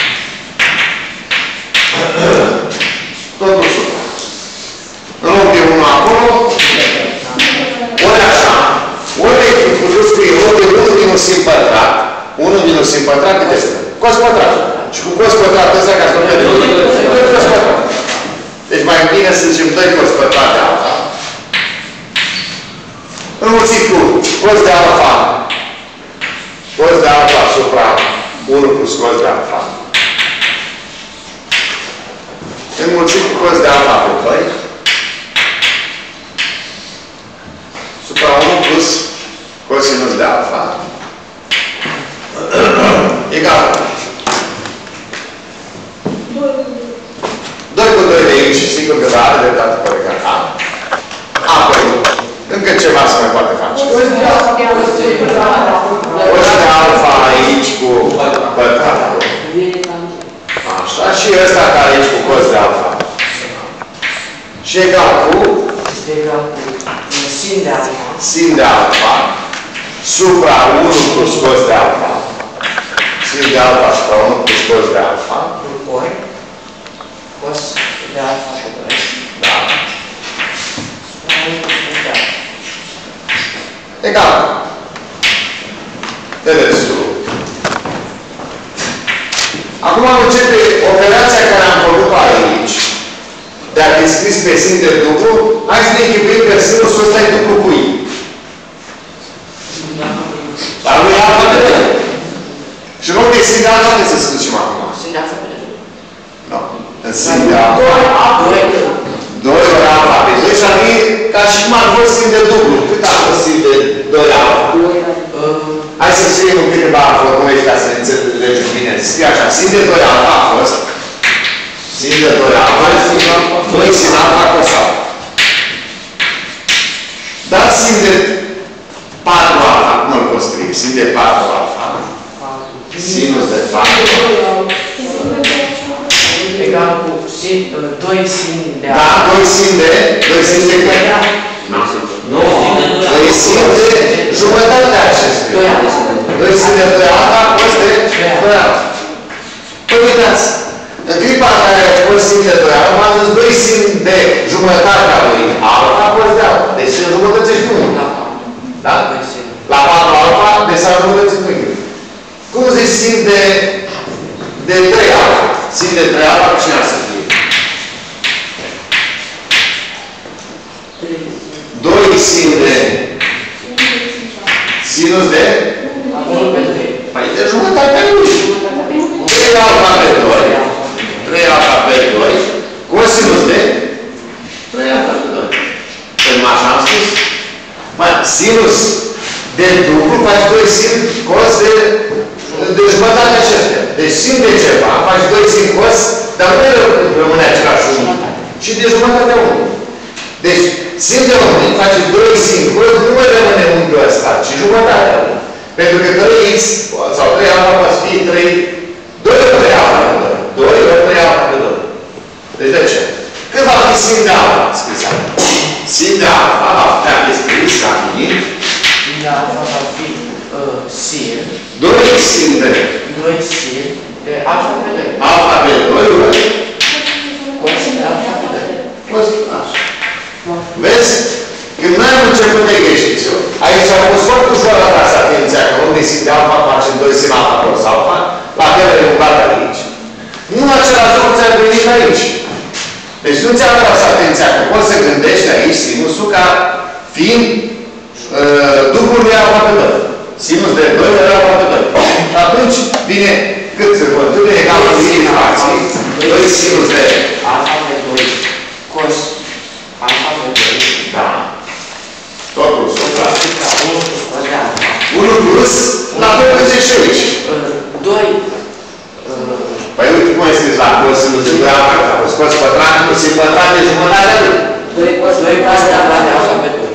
Totul supra. În loc de 1 acolo, ori așa, ori puteți scrie, în loc de 1 minus sin pătrat, 1 minus sin pătrat, cât este? Cos pătrat. Și cu cos pătrat ăsta ca să nu vedem. 2 cos pătrat. Deci mai bine să zicem 2 cos pătrat de alfa. Înmulțit cu cos de alfa. Cos de alfa supra 1 plus cos de alfa. Înmulțit cu cos de alfa pe 2. Supra 1 plus cosinus de alfa. Egal. 2 cu 2 de aici, sigur că are dreptate colega ta. Apoi, încă ceva să mai poate face. Cos de alfa aici cu pătratul. Așa, și ăsta care aici cu cos de alfa. Și egal cu Este egal cu sin de alfa. sin de alfa supra 1 plus cos de alfa. Sin de alfa supra 1 plus cos de alfa. Ori. Cos de alfa pe 2. Da. Supra 1 plus cos de alfa. Egal. Vedeți tu. Acum am începe operația care am făcut-o aici. Dacă e scris pe sin de dublu, hai să ne închipuim că sinusul ăsta e dublu cui. Dar nu e alfa pe 2. Și în loc de sin de alfa, ce să scriem acum? Sin de alfa pe 2. Nu. În sin de alfa. 2 ori alfa pe 2 și am venit ca și cum am fost sin de dublu. Cât a fost sin de 2 alfa? Hai să scriem în câteva formule ca să ne înțelegem bine. Scrie așa, sin de 2 alfa a fost. Sin de 2 alfa. 2 sin alfa cos alfa. Dar sin de 4 alfa, cum îl pot scrie? Sin de 4 alfa. Sinus de 4. Egal cu 2 sin de Da, alfa. 2 sin de cât? Nu. 2 sin de jumătatea acestuia. 2 sin de 2 alfa a fost de 2 alfa. Păi uitați, în clipa în care a fost sin de 2 alfa, am zis 2 sin de jumătatea lui alfa a fost de alfa. Deci se înjumătățești cu 1. Da? La 4 alfa, deci s-a înjumătățit cu 1. Cum zici sin de 3 alfa? Sin de 3 alfa, cine ar să fie? 2 sin de sinus de 1 pe 2. păi de jumătatea lui. 3 alfa pe 2. 3 alfa pe 2. Cosinus de 3 alfa pe 2. Păi nu așa am spus? Bă, sinus de dublu faci 2 sin cos de jumătate acestea. Deci sin de ceva faci 2 sin cos, dar nu rămâne același 1. Și de jumătatea 1. Deci sin de 1 face 2 sin cos, nu mai rămâne unghiul ăsta, ci jumătatea 1. Pentru că 3x sau 3 alfa poate fi 2 ori 3 alfa pe 2. 2 ori 3 alfa pe 2. Deci de ce? Cât va fi sin de alfa? Scriți acolo. Sin de alfa va putea fi scris ca fiind Sin de alfa va fi sin. 2 sin de 2 sin de alfa pe 2. Alfa pe 2 ori Cos de alfa pe 2. cos. Așa. Vezi? Când noi am început exercițiul, aici a fost foarte ușor la trasa atenția că unde sin de alfa facem 2 sin alfa cos alfa, la fel e umblat aici. Nu același lucru ți-a venit aici. Deci nu ți-a tras atenția că poți să gândești aici sinusul ca fiind dublul de alfa pe 2. Sinus de 2 de alfa pe 2. Atunci vine cât se continue egal cu infracții. 2 sinus de alfa pe 2. Cos alfa pe 2. Da. Totul supra. 1 plus cos de alfa. 1 plus, la fel că zici și aici. 2. Păi uite cum ai scris la cosinus de 2 alfa, a fost cos pătrat, nu sin pătrat de jumătatea lui. 2 cos de alfa pe 2.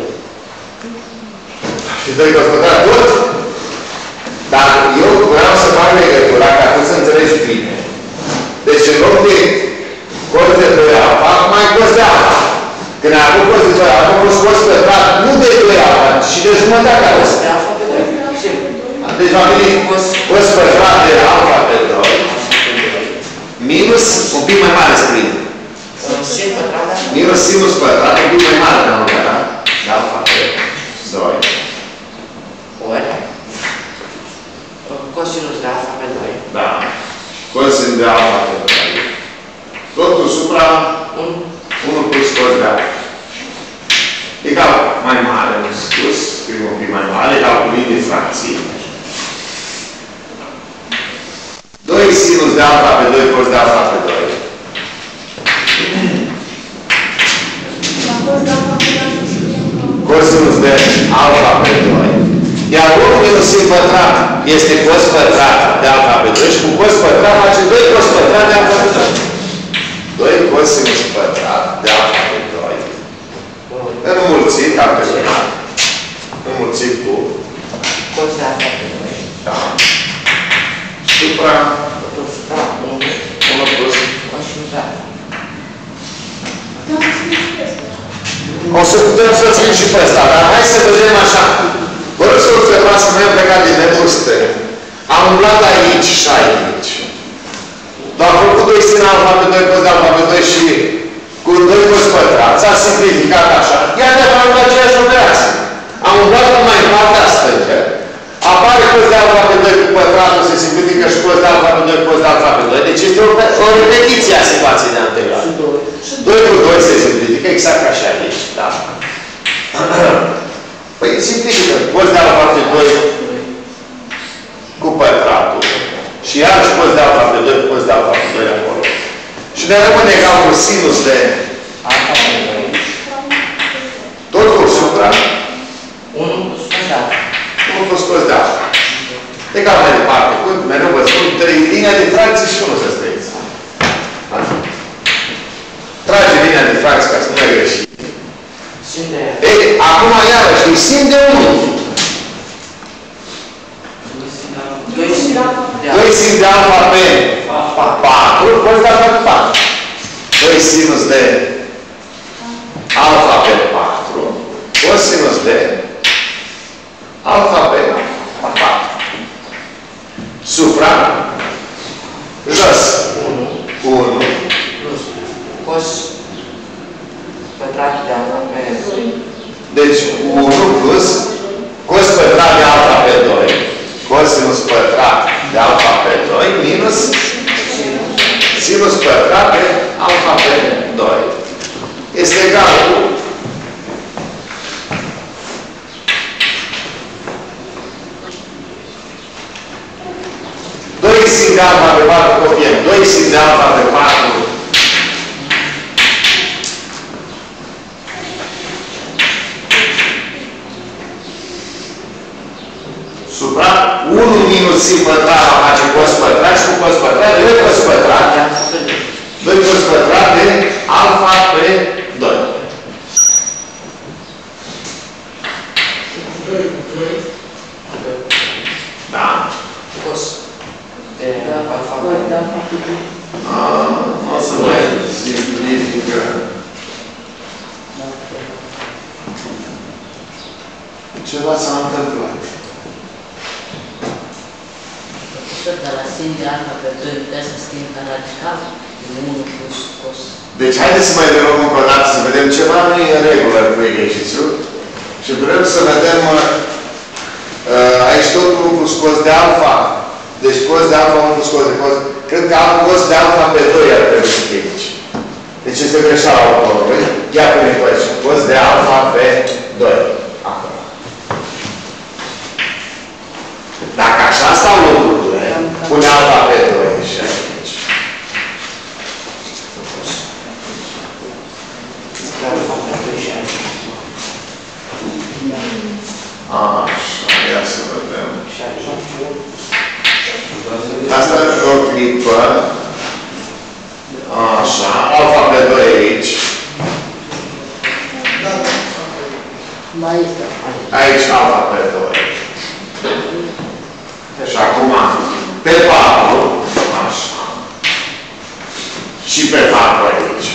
Și 2 cos pătrat tot? Dar eu vreau să fac legătura ca tu să înțelegi bine. Deci în loc de cos de 2 alfa, acum ai cos de alfa. Când ai avut cos de 2 alfa, a fost cos pătrat nu de 2 alfa, ci de jumătatea lui. Cos de alfa pe 2. Deci va veni cos pătrat de alfa pe 2 minus un pic mai mare scrie. Sin pătrat. Minus sinus pătrat, un pic mai mare de alfa pe 2. Ori cosinus de alfa pe 2. Da. Cosinus de alfa pe 2. Totul supra 1 plus cos de alfa. Egal mai mare, în sus, scriu un pic mai mare, egal cu linii fracții. 2 sinus de alfa pe 2 cos de alfa pe 2. Cosinus de alfa pe 2. Iar 1 minus sin pătrat este cos pătrat de alfa pe 2 și cu cos pătrat face 2 cos pătrat de alfa pe 2. 2 cosinus pătrat de alfa pe 2. Înmulțit, am terminat. Înmulțit cu Cos de alfa pe 2. da. Supra 1 plus cosinus de alfa. o să putem să țin și pe ăsta, dar hai să vedem așa. Vă rog să observați că noi am plecat din metrul stâng. Am umblat aici și aici. Dar am făcut 2 sin alfa pe 2 cos de alfa pe 2 și cu 2 cos pătrat. S-a simplificat așa. Iar de am făcut aceeași operație. Am umblat numai în partea stângă. Apare cos de alfa pe 2 cu pătratul, se simplifică și cos de alfa pe 2 cos de alfa pe 2. Deci este o repetiție a situației de anterior. 2 cu 2 se simplifică exact ca și aici. Da? Păi simplifică. Cos de alfa pe 2 cu pătratul. Și iarăși cos de alfa pe 2 cu cos de alfa pe 2 acolo. Și ne rămâne egal cu sinus de Alfa pe 2. totul supra 1 plus cos de alfa. 1 plus cos de alfa. Egal mai departe. Când mereu vă spun, linia de fracții și cum o să scrieți. Trage linia de fracții ca să nu ai greșit. Sin de... Ei, acum iarăși, e sin de 1. 2 sin de alfa. 2 sin de alfa pe 4, cos de alfa pe 4. 2 sinus de alfa pe 4, cosinus de alfa pe 4. Supra, jos, 1 Plus cos pătrat de alfa pe 2. deci 1 plus cos pătrat de alfa pe 2, cosinus pătrat de alfa pe 2, minus sinus pătrat de alfa pe 2. Este egal cu sin de alfa pe 4, copiem. 2 sin de alfa pe 4 2 supra 1 minus sin pătrat va face cos pătrat și cu cos pătrat 2 cos pătrat. 2 cos pătrat de alfa pe 2. Da? Cos de alfa pe 2. O să mai simplifică. Ceva s-a întâmplat. De la sin de alfa pe 2 putea să schimb ca radical din 1 plus cos. Deci haideți să mai vedem încă o dată, să vedem ceva nu e în regulă cu exercițiul. Și vrem să vedem aici tot 1 plus cos de alfa. Deci cos de alfa, 1 plus cos de cos. Cred că cos de alfa pe 2 ar trebui să fie aici. Deci este greșeala autorului. Ia pune pe aici. Cos de alfa pe 2. Acum. Dacă așa stau lucrurile, pune alfa pe 2 și aici. Așa, ia să vedem. Asta e o clipă. Așa, alfa pe 2 aici. Aici alfa pe 2. Și acum, pe 4, așa. Și pe 4 aici.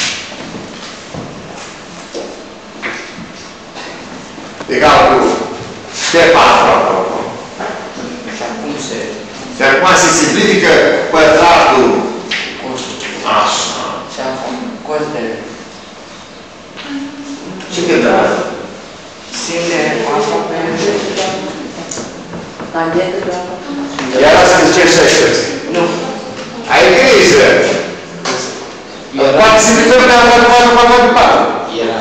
Egal cu pe 4 apropo. Și acum se... Și acum se simplifică pătratul. Așa. Și acum cos de... Ce gândează? Sin de alfa pe 2. Tangentă de alfa. Iar asta zice și expresie. Nu. Ai grijă. Poate simplificăm de alfa de 4 pe 4. Era.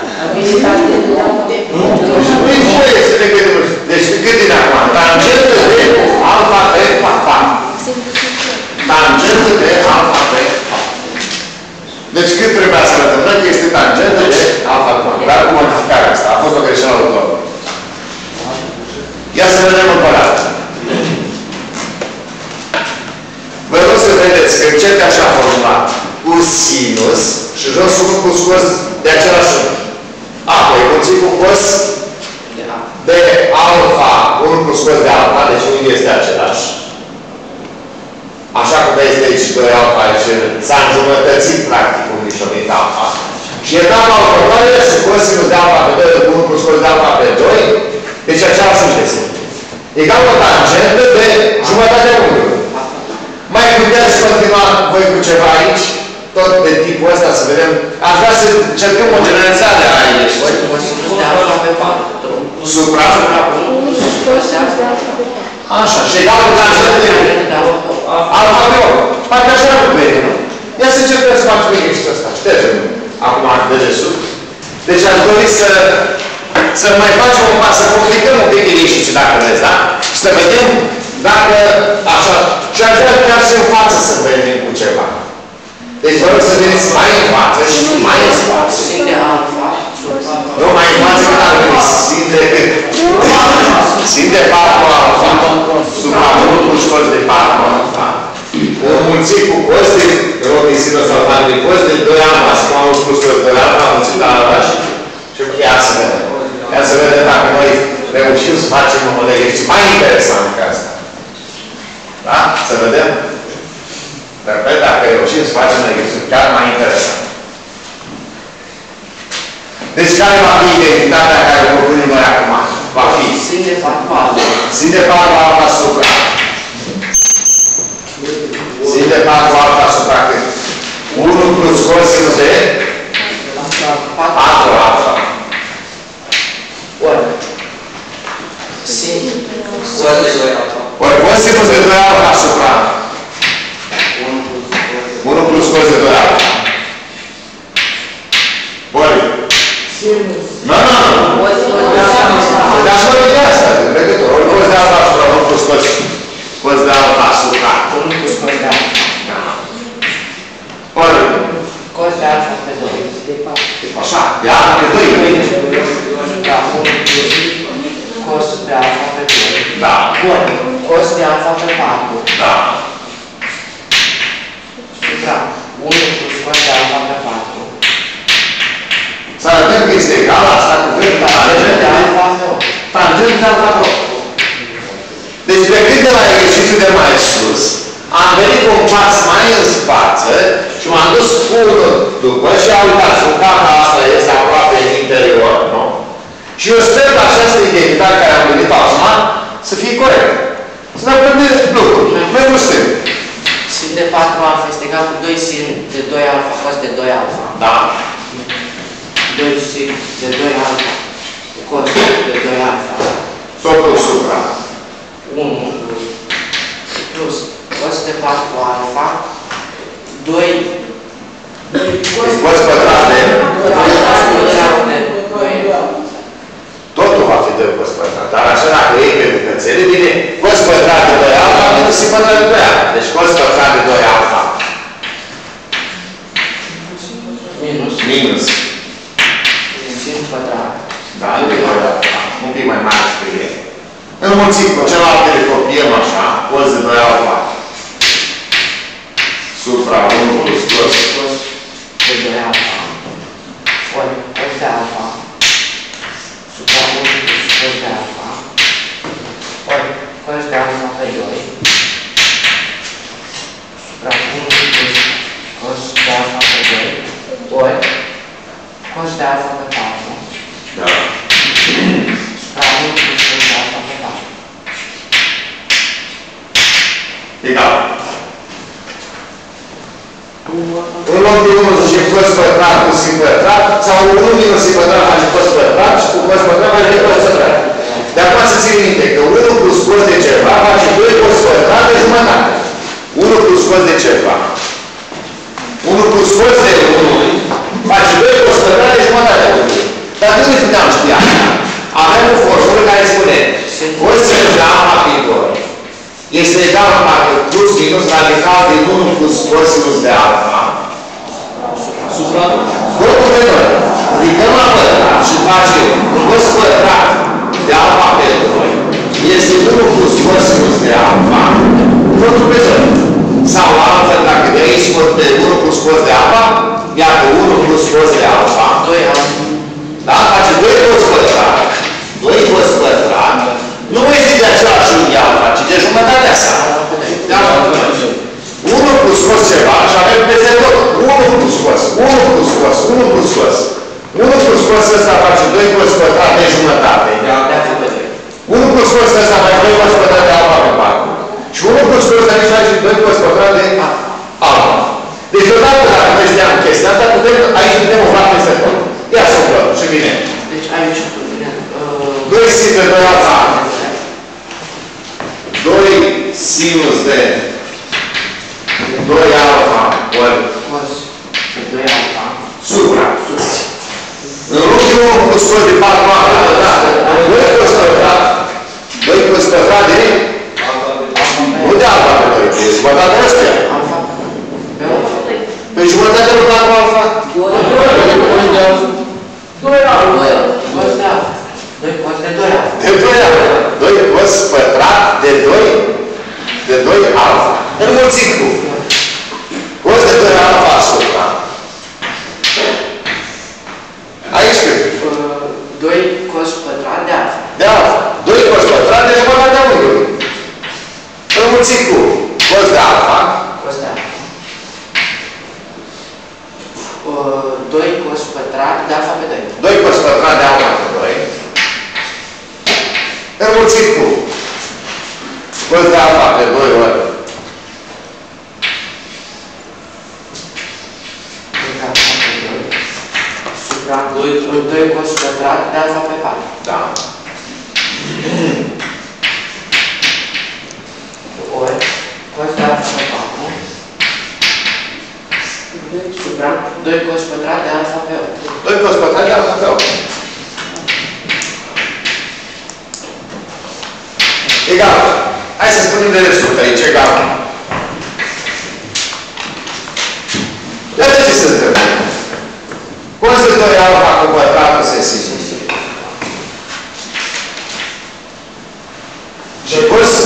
Nu-i voie să ne gândim. Deci cât din acum? Tangentă de alfa pe 4. Tangentă de alfa pe 4. Deci cât trebuia să arătăm? Că este tangentă de alfa pe 4. Dar cu modificarea asta. A fost o greșeală autorului. Ia să vedem încă o dată. Vă rog să vedeți că începe așa formulat. Cu sinus și jos 1 cu scos de același lucru. Apoi, mulțim cu cos de alfa, 1 cu scos de alfa, deci unde este același. Așa cum este aici 2 alfa, aici s-a înjumătățit practic un mișonit alfa. Și etapa următoare, și cosinus de alfa pe 2 cu 1 cu scos de alfa pe 2, deci aceeași sunteți. Egal o tangentă de jumătatea unghiului. Mai puteți continua voi cu ceva aici? Tot de tipul ăsta, să vedem. Aș vrea să încercăm o generalizare aici. Cosinus de alfa pe 4. Supra? Așa, și egal cu tangentă de alfa pe 8. Parcă așa nu vede, nu? Ia să încercăm să facem exercițiul ăsta. Ștergem acum de desubt. Deci aș dori să mai facem un pas, să complicăm un pic exercițiul, dacă vreți, da? Și să vedem dacă așa. Și aș vrea chiar și în față să venim cu ceva. Deci vă rog să veniți mai în față și mai în față. Sin de alfa. Nu mai în față cât ar veni. Sin de cât? Sin de 4 alfa. Supra 1 cu scos de 4 alfa. Înmulțit cu cos de robii sinus alfa de cos de 2 alfa. Și cum am spus că 2 alfa, am înmulțit la alfa și ia să vedem. Ia să vedem dacă noi reușim să facem un exercițiu mai interesant ca asta. Da? Să vedem? Repet, dacă reușim să facem un exercițiu chiar mai interesant. Deci care va fi identitatea care o propunem noi acum? Va fi Sin de 4 alfa. sin de 4 alfa supra. Sin de 4 alfa supra cât? 1 plus cosinus de 4 alfa. Ori. Sin. Cos de 2 alfa. Ori cosinus de 2 alfa supra 1 plus cos de 2 alfa. Ori. Nu, nu, nu. Dar să văd de asta, legătură. Ori cos de alfa supra 1 plus cos de alfa supra 1 plus cos de alfa. Ori. Cos de alfa pe 2. Așa, de alfa pe 2. Da, 1 plus cos de alfa pe 2. Da, Bun. Cos de alfa pe 4. Da. Supra 1 plus cos de alfa pe 4. Să arătăm că este egal asta cu vector Tangent de alfa pe 8. tangent de alfa pe 8. Deci plecând de la exercițiul de mai sus, am venit cu un pas mai în față și m-am dus unul după și am uitat că capa asta este aproape în interior, nu? Și eu sper că această identitate care am gândit acum să fie corectă. Să ne gândim lucruri. Noi nu suntem. Sin de 4 alfa este egal cu 2 sin de 2 alfa cos de 2 alfa. Da. 2 sin de 2 alfa cos de 2 alfa. Totul supra. 1 plus cos de 4 alfa 2 Cos pătrat de... Totul va fi 2 cos pătrat. Dar așa dacă ei pe bucățele, bine, cos pătrat de 2 alfa minus sin pătrat de 2 alfa. Deci cos pătrat de 2 alfa. Minus. Sin pătrat. Da, de 2 alfa. Un pic mai mare scrie. Înmulțit cu celelalte le copiem așa, cos de 2 alfa. Supra 1 plus cos. Cos de 2 alfa. Ori cos de alfa. Supra 1 plus cos de alfa. Ori cos de alfa pe 2. Supra 1 plus cos de alfa pe 2. Ori cos de alfa pe 4. Da. Supra 1 plus cos de alfa pe 4. Egal. În loc de 1 zice cos pătrat cu sin pătrat, sau 1 minus sin pătrat face cos pătrat și cu cos pătrat face cos pătrat. De acum să țin minte că 1 plus cos de ceva face 2 cos pătrat de jumătate. 1 plus cos de ceva. 1 plus cos de 1 face 2 cos pătrat de jumătate. Dar de unde puteam ști asta? Avem o formulă care spune cos de alfa pe 2 este egal la plus minus radical din 1 plus cosinus de alfa. Supra. Totul pe 2. Ridicăm la pătrat și face un cos pătrat de alfa pe 2. Este 1 plus cosinus de alfa. Totul pe 2. Sau altfel, dacă de aici scot de 1 plus cos de alfa, iată 1 plus cos de alfa. 2 alfa. Da? Face 2 cos pătrat. 2 cos pătrat. Nu mai este de același unghi de alfa, ci de jumătatea sa. De alfa pe 2. 1 plus cos ceva și avem peste tot. 1 plus cos, 1 plus cos, 1 plus cos. 1 plus cos ăsta face 2 cos pătrat de jumătate. De alfa pe 2. 1 plus cos ăsta face 2 cos pătrat de alfa pe 4. Și 1 plus cos aici face 2 cos pătrat de alfa. Deci odată dacă noi știam chestia asta, aici putem umfla peste tot. Ia să umflăm și bine. Deci aici vine 2 sin de 2 alfa. 2 sinus de 2 alfa ori cos de 2 alfa. supra. În loc de 1 plus cos de 4 alfa, da? 2 cos pătrat. 2 cos pătrat de? Nu de alfa pe 2, ci jumătatea ăstea. Alfa pe 8. Pe jumătatea lui 4 alfa? 2 alfa. 2 de alfa. 2 cos de 2 alfa. De 2 alfa. 2 cos pătrat de 2 alfa. Înmulțit cu cos de 2 alfa asupra. Aici cât? 2 cos pătrat de alfa. De alfa. 2 cos pătrat de jumătatea unghiului. Înmulțit cu cos de alfa. Cos de alfa. 2 cos pătrat de alfa pe 2. 2 cos pătrat de alfa pe 2. Înmulțit cu cos de alfa pe 2 ori. 2 cos pătrat de alfa pe 4. Da. Ori cos de alfa pe 4. Supra 2 cos pătrat de alfa pe 8. 2 cos pătrat de alfa pe 8. Egal. Hai să spunem de rezultă aici, egal. Iată ce se întâmplă. Cos de 2 alfa cu pătratul se simte. Și cos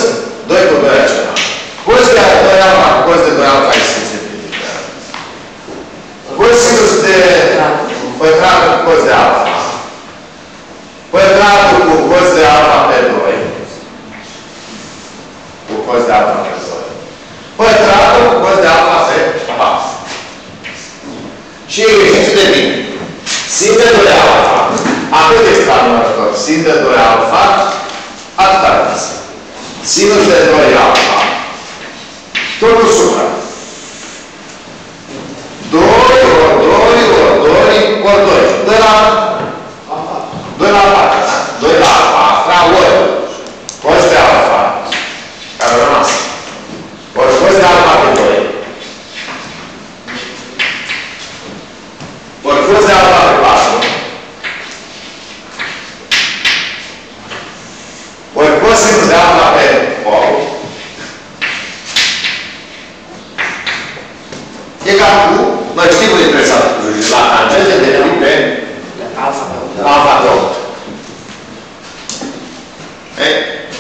alfa de 8. Ei?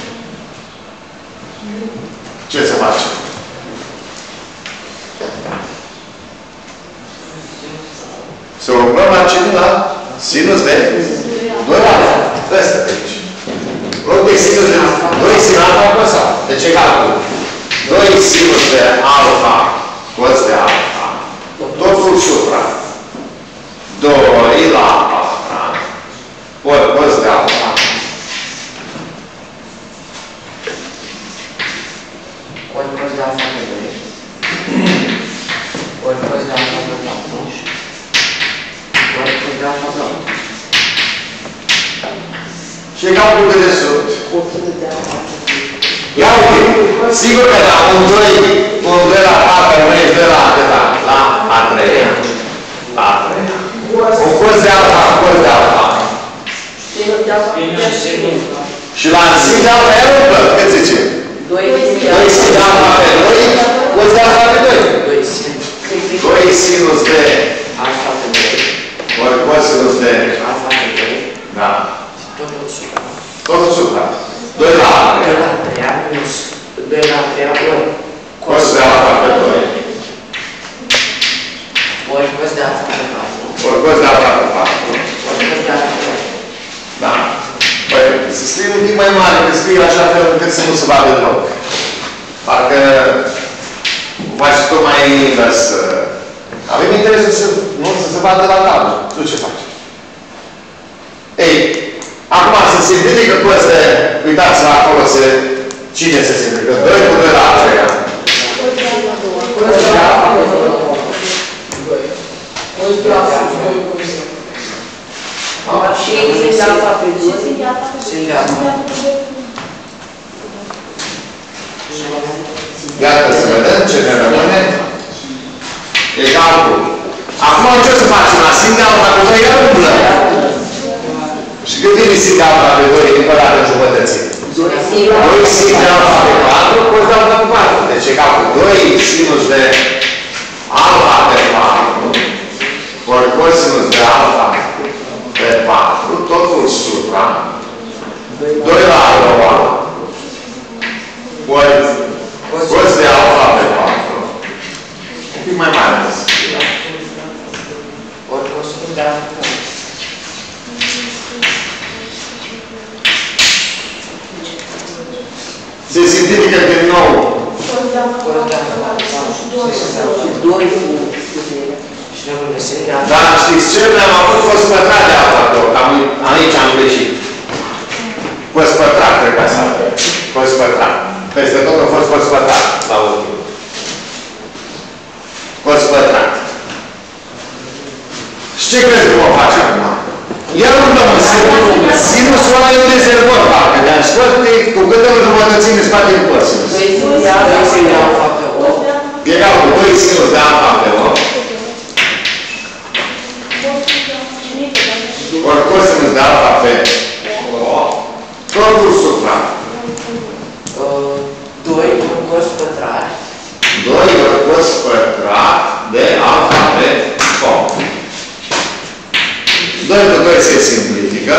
Ce se face? Să urmăm la cine? La sinus de 2 alfa. Ăsta de aici. Loc de sinus de 2 sin alfa păsat. Deci egal cu 2 sinus de alfa cos de alfa. Totul supra 2 la pătrat ori cos de alfa ori cos de alfa pe 2 ori cos de alfa pe 4 ori cos de alfa pe 8. Și egal cu de desubt. Ia uite, sigur că la un 2 la 4 rămâne 2 la atâta, la a 3-a. La a 3-a. Un cos de alfa, cos de alfa. Și la sin de alfa e rupă, cât zice? 2 sin de alfa pe 2, cos de alfa pe 2. 2 sinus de Alfa pe 2. ori cosinus de Alfa pe 2. da. Totul supra. Totul supra. 2 la 2 la 3 minus 2 la 3 ori cos de alfa pe 2. ori cos de alfa pe 4. Ori cos de alfa pe 4. Ori cos de alfa pe 8. Da. Păi, să scrie un pic mai mare, că scrie așa fel încât să nu se vadă deloc. Parcă faci tot mai invers. Avem interesul să nu se vadă la tablă. Tu ce faci? Ei, acum se simplifică cu ăsta, uitați-vă acolo, cine se simplifică? 2 cu 2 la 3. Și sin de alfa pe 2. Sin de alfa. Iată să vedem ce ne rămâne. Egal cu. Acum ce o să facem? La sin de alfa pe 2 e umblă. Și cât vine sin de alfa pe 2 din părată jumătății? 2 sin de alfa pe 4, cos de alfa pe 4. Deci egal cu 2 sinus de alfa pe 4, ori cosinus de alfa pe 4, totul supra 2 la a doua, ori cos de alfa pe 4. Un pic mai mare. Ori cosinus de alfa pe 8. Se simplifică din nou. Cos de alfa pe 4. 2 cu putere. Și rămâne sin de alfa. Dar știți ce? Ne-am avut cos pătrat de alfa pe 8. Aici am greșit. Cos pătrat, cred că asta. Cos pătrat. Peste tot a fost cos pătrat la ultimul. Cos pătrat. Și ce crezi că vom face acum? Ia urmăm în sinusul ăla e un rezervor, parcă. Dar scot cu câte înjumătățimi îți face în cosinus. 2 sin de alfa pe 8. Egal cu 2 sinus de alfa pe 8. Ori cosinus de alfa pe 8. Totul supra 2 ori cos pătrat. 2 ori cos pătrat de alfa pe 8. 2 cu 2 se simplifică.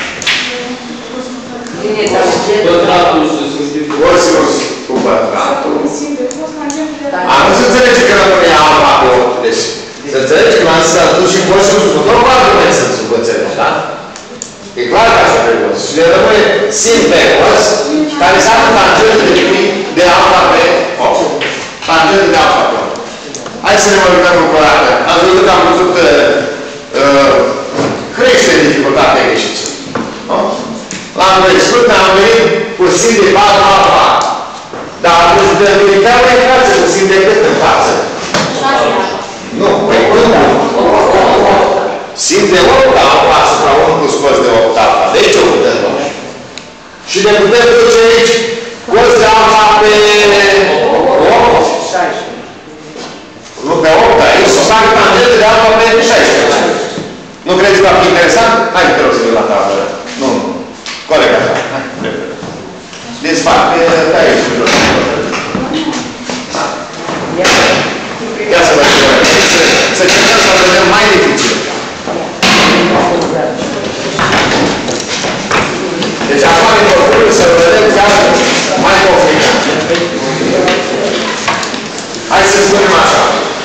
Pătratul se simplifică. Cosinus cu pătratul. Nu se înțelege că rămâne alfa pe 8. Deci, se înțelege că m-am zis să aduc și cosinus cu tot patru mai sunt subățele, da? E clar că așa trebuie. Și le rămâne sin pe cos, care înseamnă tangentul de alfa pe 8. Tangentul de alfa pe 8. Hai să ne mai uităm încă o dată. Ați văzut că am văzut că crește dificultatea greșită. La învățământ am venit cu sin de 4 alfa. Dar atunci de veritabă e față cu sin de cât în față? Nu, păi nu. Sin de 8 alfa asupra 1 plus cos de 8 alfa. Deci o putem lua. Și ne putem duce aici cos de alfa pe 8. Nu pe 8, dar aici se fac tangente de alfa pe 16. Nu credeți că va fi interesant? Hai, te rog să vii la tablă. Nu. Corect așa. Deci fac pe aici. Ia să vedem. Să cercăm să vedem mai dificil. Hai să spunem așa.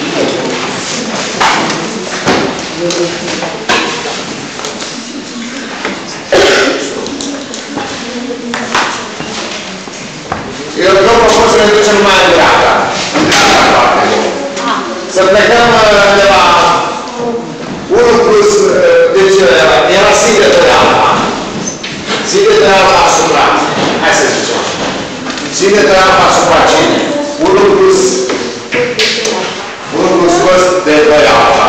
Eu propun să ne ducem mai în dreapta. În dreapta parte. Să plecăm de la 1 plus, deci era sigătări alfa. Sigătări alfa asupra. Hai să zicem așa. Sigătări alfa asupra cine? 1 plus cos de 2 alfa.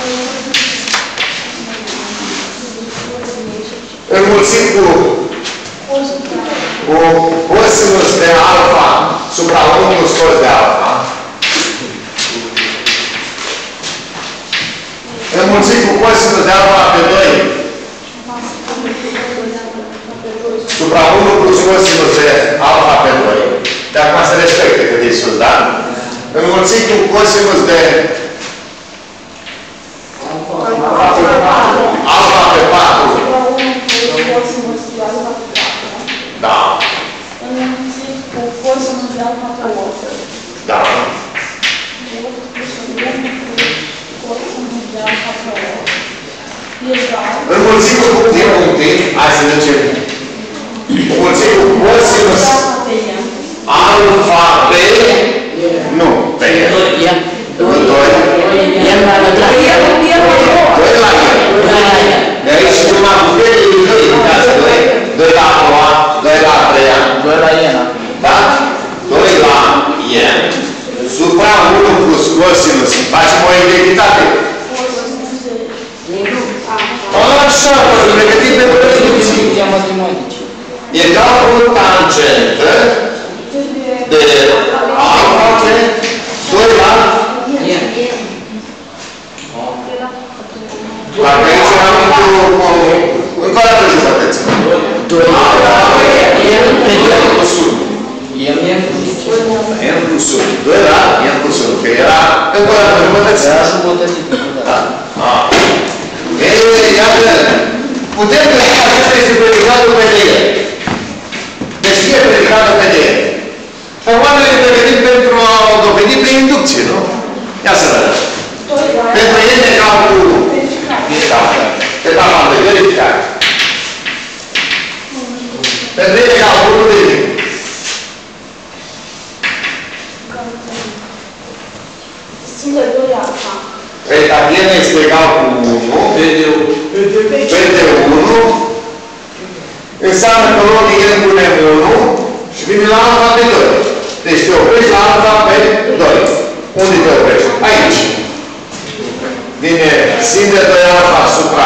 Înmulțim cu cosinus de alfa supra 1 plus cos de alfa. Înmulțim cu cosinus de alfa pe 2 supra 1 plus cosinus de alfa pe 2. De acum se respecte cât e sus, da? Înmulțim cu cosinus de alfa pe 4. Da. Înmulțit cu cosinus de alfa pe 8. Da. Înmulțim cu puncte. Hai să zicem. Înmulțim cu cosinus alfa pe... Nu, pe el. 2 la el. De aici și numai cu fetele 2 la a doua, 2 la a treia. 2 la n. Da? 2 la n. Supra 1 plus cosinus. Facem o egalitate. Așa, vă pregătim pentru rezoluții. Egal cu tangentă de alfa pe 2 la Dacă aici eram încă o dată jucăteți. 2 la n plus 1. N plus 1. 2 la n plus 1. Că era încă o dată jucăteți. Era jumătățit. Da. Iată, putem găsi că acesta este predicatul pe de el. Deci fie predicatul pe de el. Că oamenii pregătim pentru a o dovedi prin inducție, nu? Ia să vedem. Pentru el egal cu 1. Etapa 2, verificare. Pentru el egal cu 1 de zi. Singă 2 alfa. Retabienă este egal cu 1. P de 1. Înseamnă că lor din el punem 1 și vine la alfa pe 2. Deci te oprești la alfa pe 2. Unde te oprești? Aici. Vine sin de 2 alfa asupra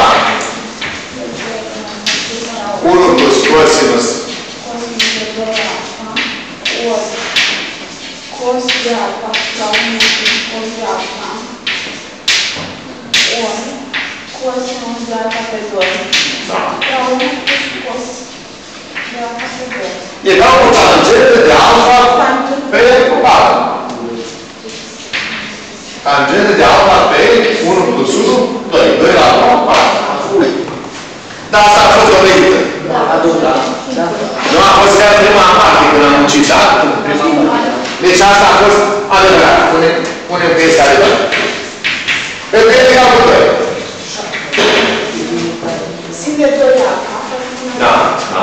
1 plus cosinus. Cos de alfa la 1 plus cos de alfa. Ori cosinus de alfa pe 2. Da. La 1 plus cos de alfa pe 2. Egal cu tangentă de alfa pe 4. Tangentă de alfa pe 1 plus 1, 2. 2 la 1, 4. Dar asta a fost dovedită. Nu a fost chiar prima parte când am muncit, da? Deci asta a fost adevărat. Punem că este adevărat. Pentru că e egal cu 2. Sin de 2 alfa. Da, da.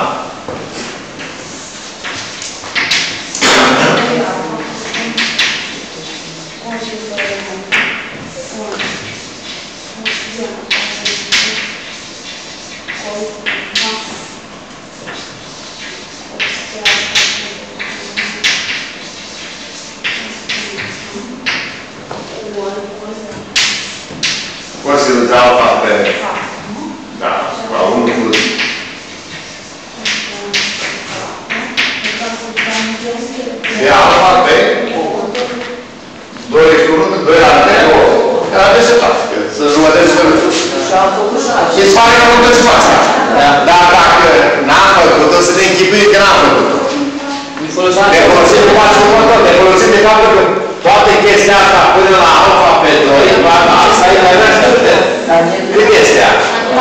Cosinus de alfa pe... Da, la 1 plus. De alfa pe 2 cu 1, 2 la 3, 8. Era deșteptat, să jumătăți pe lucru. Îți pare că nu te asta. Dar dacă n-am făcut-o, să te închipui că n-am făcut-o. Ne folosim de pasul următor, ne folosim de faptul că toată chestia asta până la alfa pe 2, toată asta e la restă. Cât este ea?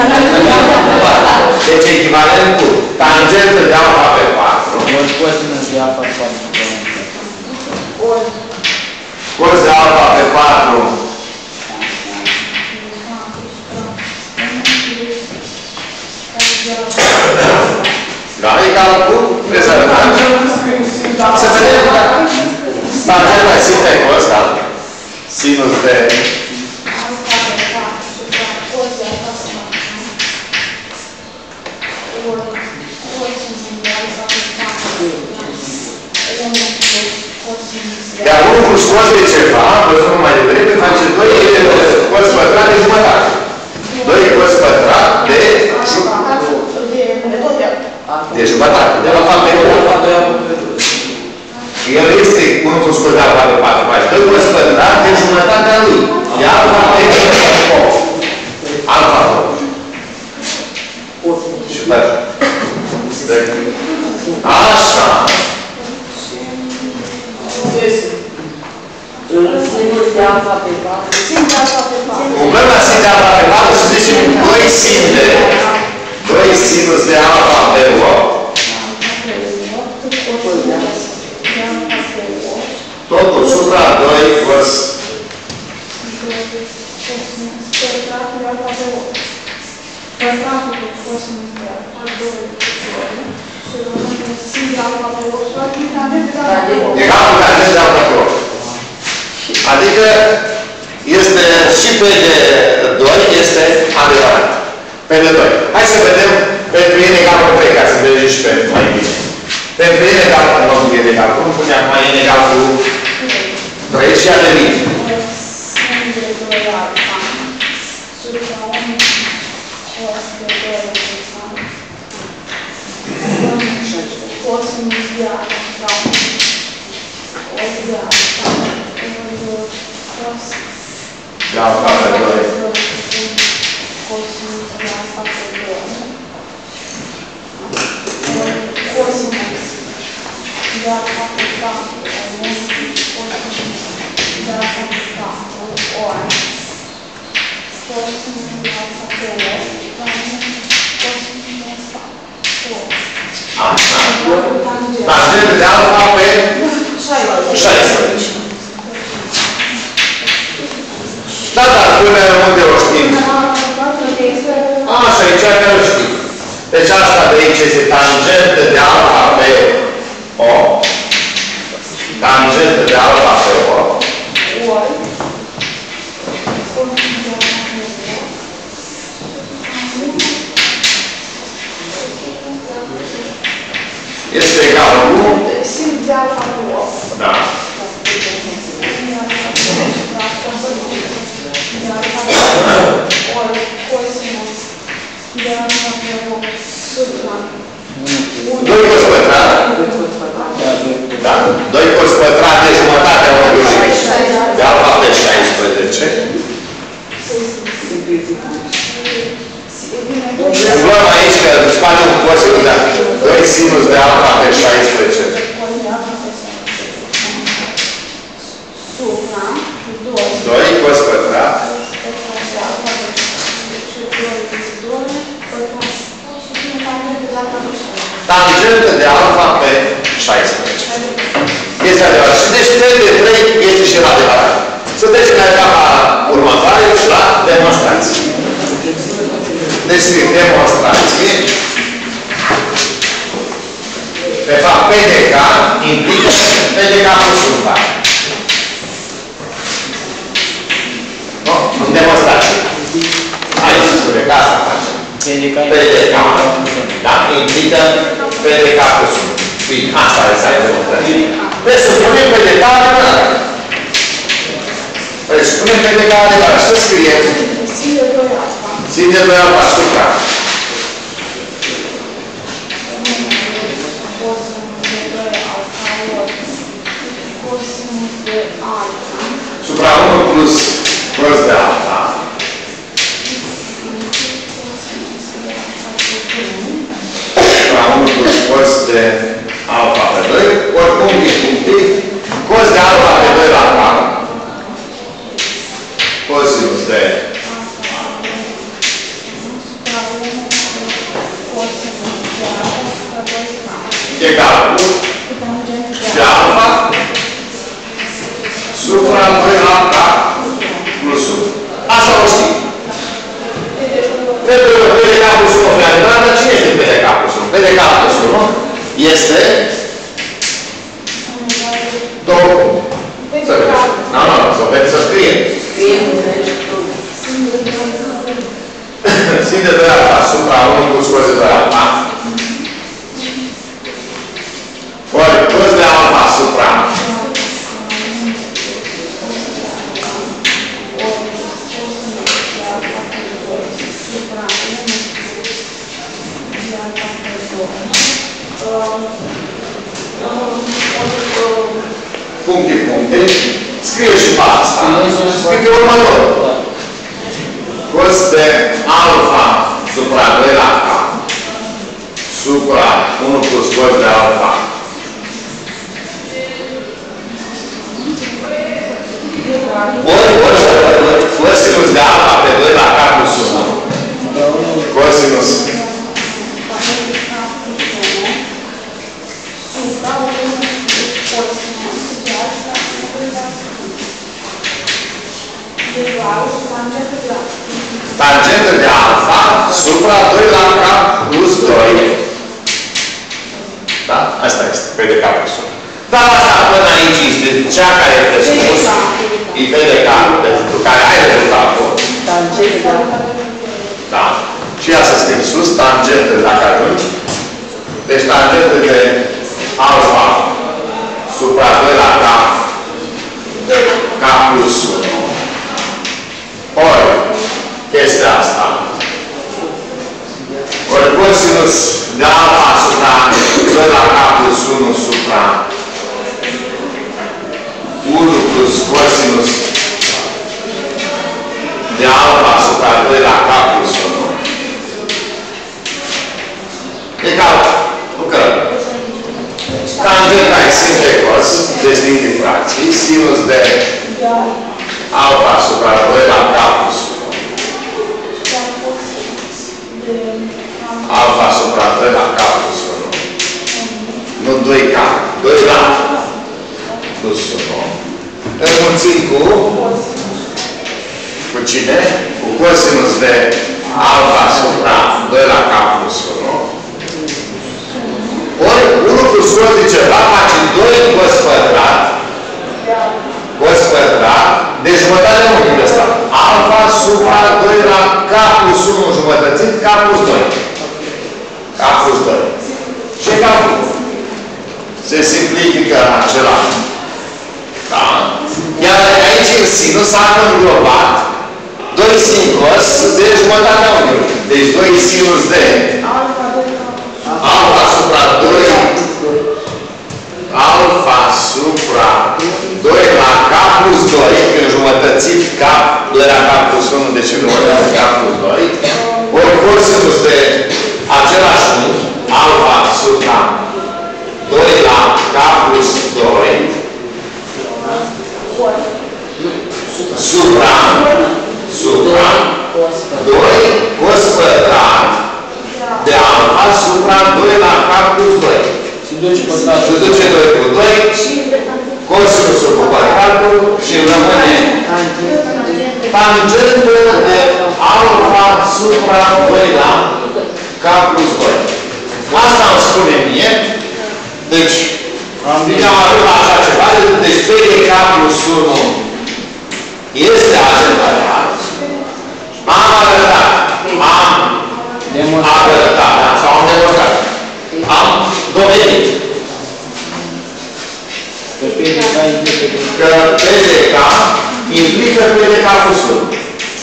Deci echivalent cu tangentă de alfa pe 4. Ori cosinus de alfa pe 4. Cosinus Iar 1 plus cos de ceva, văzut mai devreme, face 2 cos pătrat de jumătate. 2 cos pătrat de jumătate. De la fapt de el este 1 plus cos de alfa de 4 face 2 cos pătrat de jumătatea lui. De alfa de 8. Alfa 8. Și așa. Sinus de alfa pe 4. Sin de alfa pe 4. Umblăm la sin de alfa pe 4 și zicem 2 sin de 2 sinus de alfa pe 8. Totul supra 2 cos Pătratul de alfa pe 8. Pătratul de cosinus de alfa 2 și rămâne sin de alfa pe 8 sau din tangent de alfa pe 8. egal cu tangent de alfa pe 8. Adică este și pe de 2 este adevărat. Pe de 2. Hai să vedem pentru n egal cu 3, ca să vedem și pentru mai bine. Pentru n egal cu 9, n egal cu 1, punem mai n egal cu 3 și a devenit. Sin de 2 alfa supra 1 cos de 2 alfa cosinus de alfa cos de alfa cos De alfa pe 2. cosinus de alfa pe 2 cosinus de alfa pe 4 cosinus de alfa pe 4 ori cosinus de alfa pe 8 cosinus de alfa pe 8. Așa. Tangent de alfa pe 16. Da, dar până unde o știm? Așa, aici care o știm. Deci asta de aici este tangentă de alfa pe 8. Tangentă de alfa pe 8. Ori este egal cu sin de alfa pe 8. da. Ori cosinus de alfa pe 8 supra 2 cos pătrat. Da. 2 cos pătrat de jumătatea unghiului de alfa pe 16. Umblăm aici că îți facem un cosinus de 2 sinus de alfa pe 16. supra 2 cos pătrat. Tangentă de alfa pe 16. Este adevărat. Și deci 3 de 3 este și adevărat. Să trecem la etapa următoare și la demonstrație. Deci demonstrație. De fapt, PDK implică PDK plus 1. Nu? În demonstrație. Aici se spune că asta facem. PDK, da? Implică PDK plus 1. Bine, asta este demonstrație. Deci să punem PDK adevărat. Deci punem PDK adevărat. Și să scriem sin de 2 alfa supra. Supra 1 plus cos de alfa. Supra 1 plus cos de alfa pe 2. Oricum punctiv. Cos de alfa pe 2 la cap. Cosinus de egal cu de alfa supra 2 la K plus 1. Asta o știm. Trebuie că PDK plus 1 fi adevărat, dar cine este PDK plus 1? PDK plus 1 este 2. Să vedem. Nu, să scriem. Sin de 2 alfa supra 1 plus cos de 2 alfa. Ori cos de alfa supra puncte, puncte, scrie și pe asta. Scrie pe următorul. Cos de alfa supra 2 la K supra 1 plus cos de alfa. Ori cosinus de alfa pe 2 la K plus 1. Cosinus tangentă de alfa supra 2 la K plus 2. Da? Asta este. P de K plus 1. Dar asta până aici este cea care e presupus. E P de K pentru care ai rezultatul. Da. Și ea să scrie sus, tangentă dacă ajungi. Deci tangentă de alfa supra 2 la K plus 1. Ori, chestia asta. Ori cosinus de alfa supra 2 la K plus 1 supra 1 plus cosinus de alfa supra 2 la K plus 1. Egal. Lucrăm. Tangenta e simple cos, distinct fracții, sinus de alfa supra 2 la K plus 1. Alfa supra 2 la K plus 1. Nu 2K, 2 la plus 1. Înmulțim cu cine? Cu cosinus de alfa supra 2 la K plus 1. Ori 1 plus cos de ceva face 2 cos pătrat. Cos pătrat de jumătate de unghiul ăsta. Alfa supra 2 la K plus 1 jumătățit, K plus 2. K plus 2. Și K plus 2. Se simplifică același. Da? Iar aici în sinus s-a înglobat 2 sin cos de jumătatea unghiului. Deci 2 sinus de alfa supra 2 alfa supra 2 la K plus 2 când jumătățit K 2 la K plus 1 deci nu ori la K plus 2 ori cosinus de același unghi alfa supra 2 la K plus 2 supra 2 cos pătrat de alfa supra 2 la K plus 2. Se duce 2 cu 2, cosinusul cu pătratul și rămâne tangentă de alfa supra 2 la K plus 2. Asta îmi spune mie. Deci, bine am avut la așa ceva, deci P de K plus 1 este adevărat. Am arătat. Am arătat, sau am demonstrat. Am dovedit că PDK implică PDK plus 1.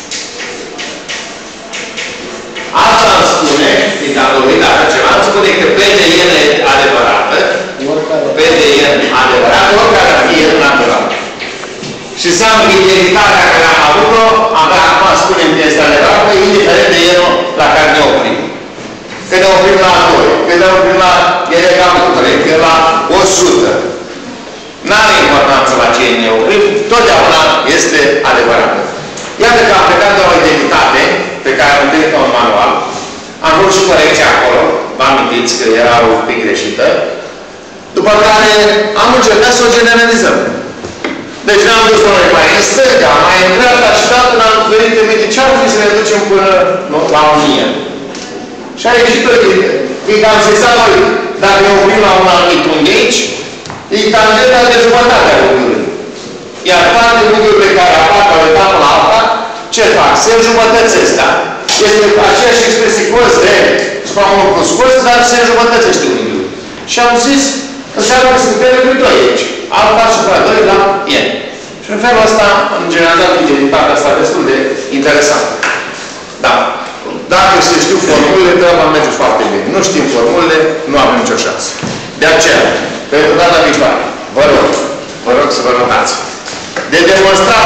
Asta îmi spune, din a dovedit așa ceva, îmi spune că PDN e adevărată, PDN adevărată, oricare ar fi el natural. Și înseamnă că identitatea care am avut-o, abia acum spunem că este adevărată, indiferent de el la care ne oprim. Că ne oprim la 2, că ne oprim la el egal cu 3, că la 100. N-are importanță la ce ne oprim, totdeauna este adevărată. Iată că am plecat de o identitate pe care am întâlnit în manual, am vrut și corecția acolo, vă amintiți că era un pic greșită, după care am încercat să o generalizăm. Deci ne-am dus noi mai în stânga, mai în dreapta și dată ne-am venit de minte ce ar fi să ne ducem până la 1000. Și a ieșit tot fiindcă am zis noi, dacă ne oprim la un anumit unghi aici, e tangenta de jumătatea unghiului. Iar toate unghiurile care apar de o etapă la alta, ce fac? Se înjumătățesc, da? Este aceeași expresie cos de supra 1 plus cos, dar se înjumătățește unghiul. Și am zis, înseamnă că sunt pe 2 aici. Alfa supra 2 la n. Și în felul ăsta, în general, identitatea asta destul de interesantă. Da. Dacă se știu formulele, treaba merge foarte bine. Nu știm formulele, nu avem nicio șansă. De aceea, pentru data viitoare, vă rog rog să vă notați. De demonstrat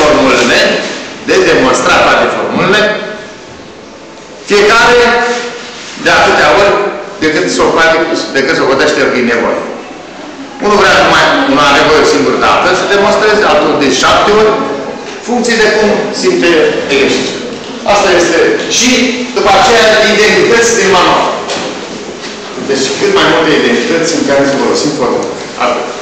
toate formulele, fiecare de atâtea ori decât s-o hotăște el că e nevoie. Unul vrea numai are nevoie o singură dată să demonstreze, altul de 7 ori, funcție de cum simte exercițiul. Asta este. Și după aceea identități din manual. Deci cât mai multe identități în care să folosim formula. Atât.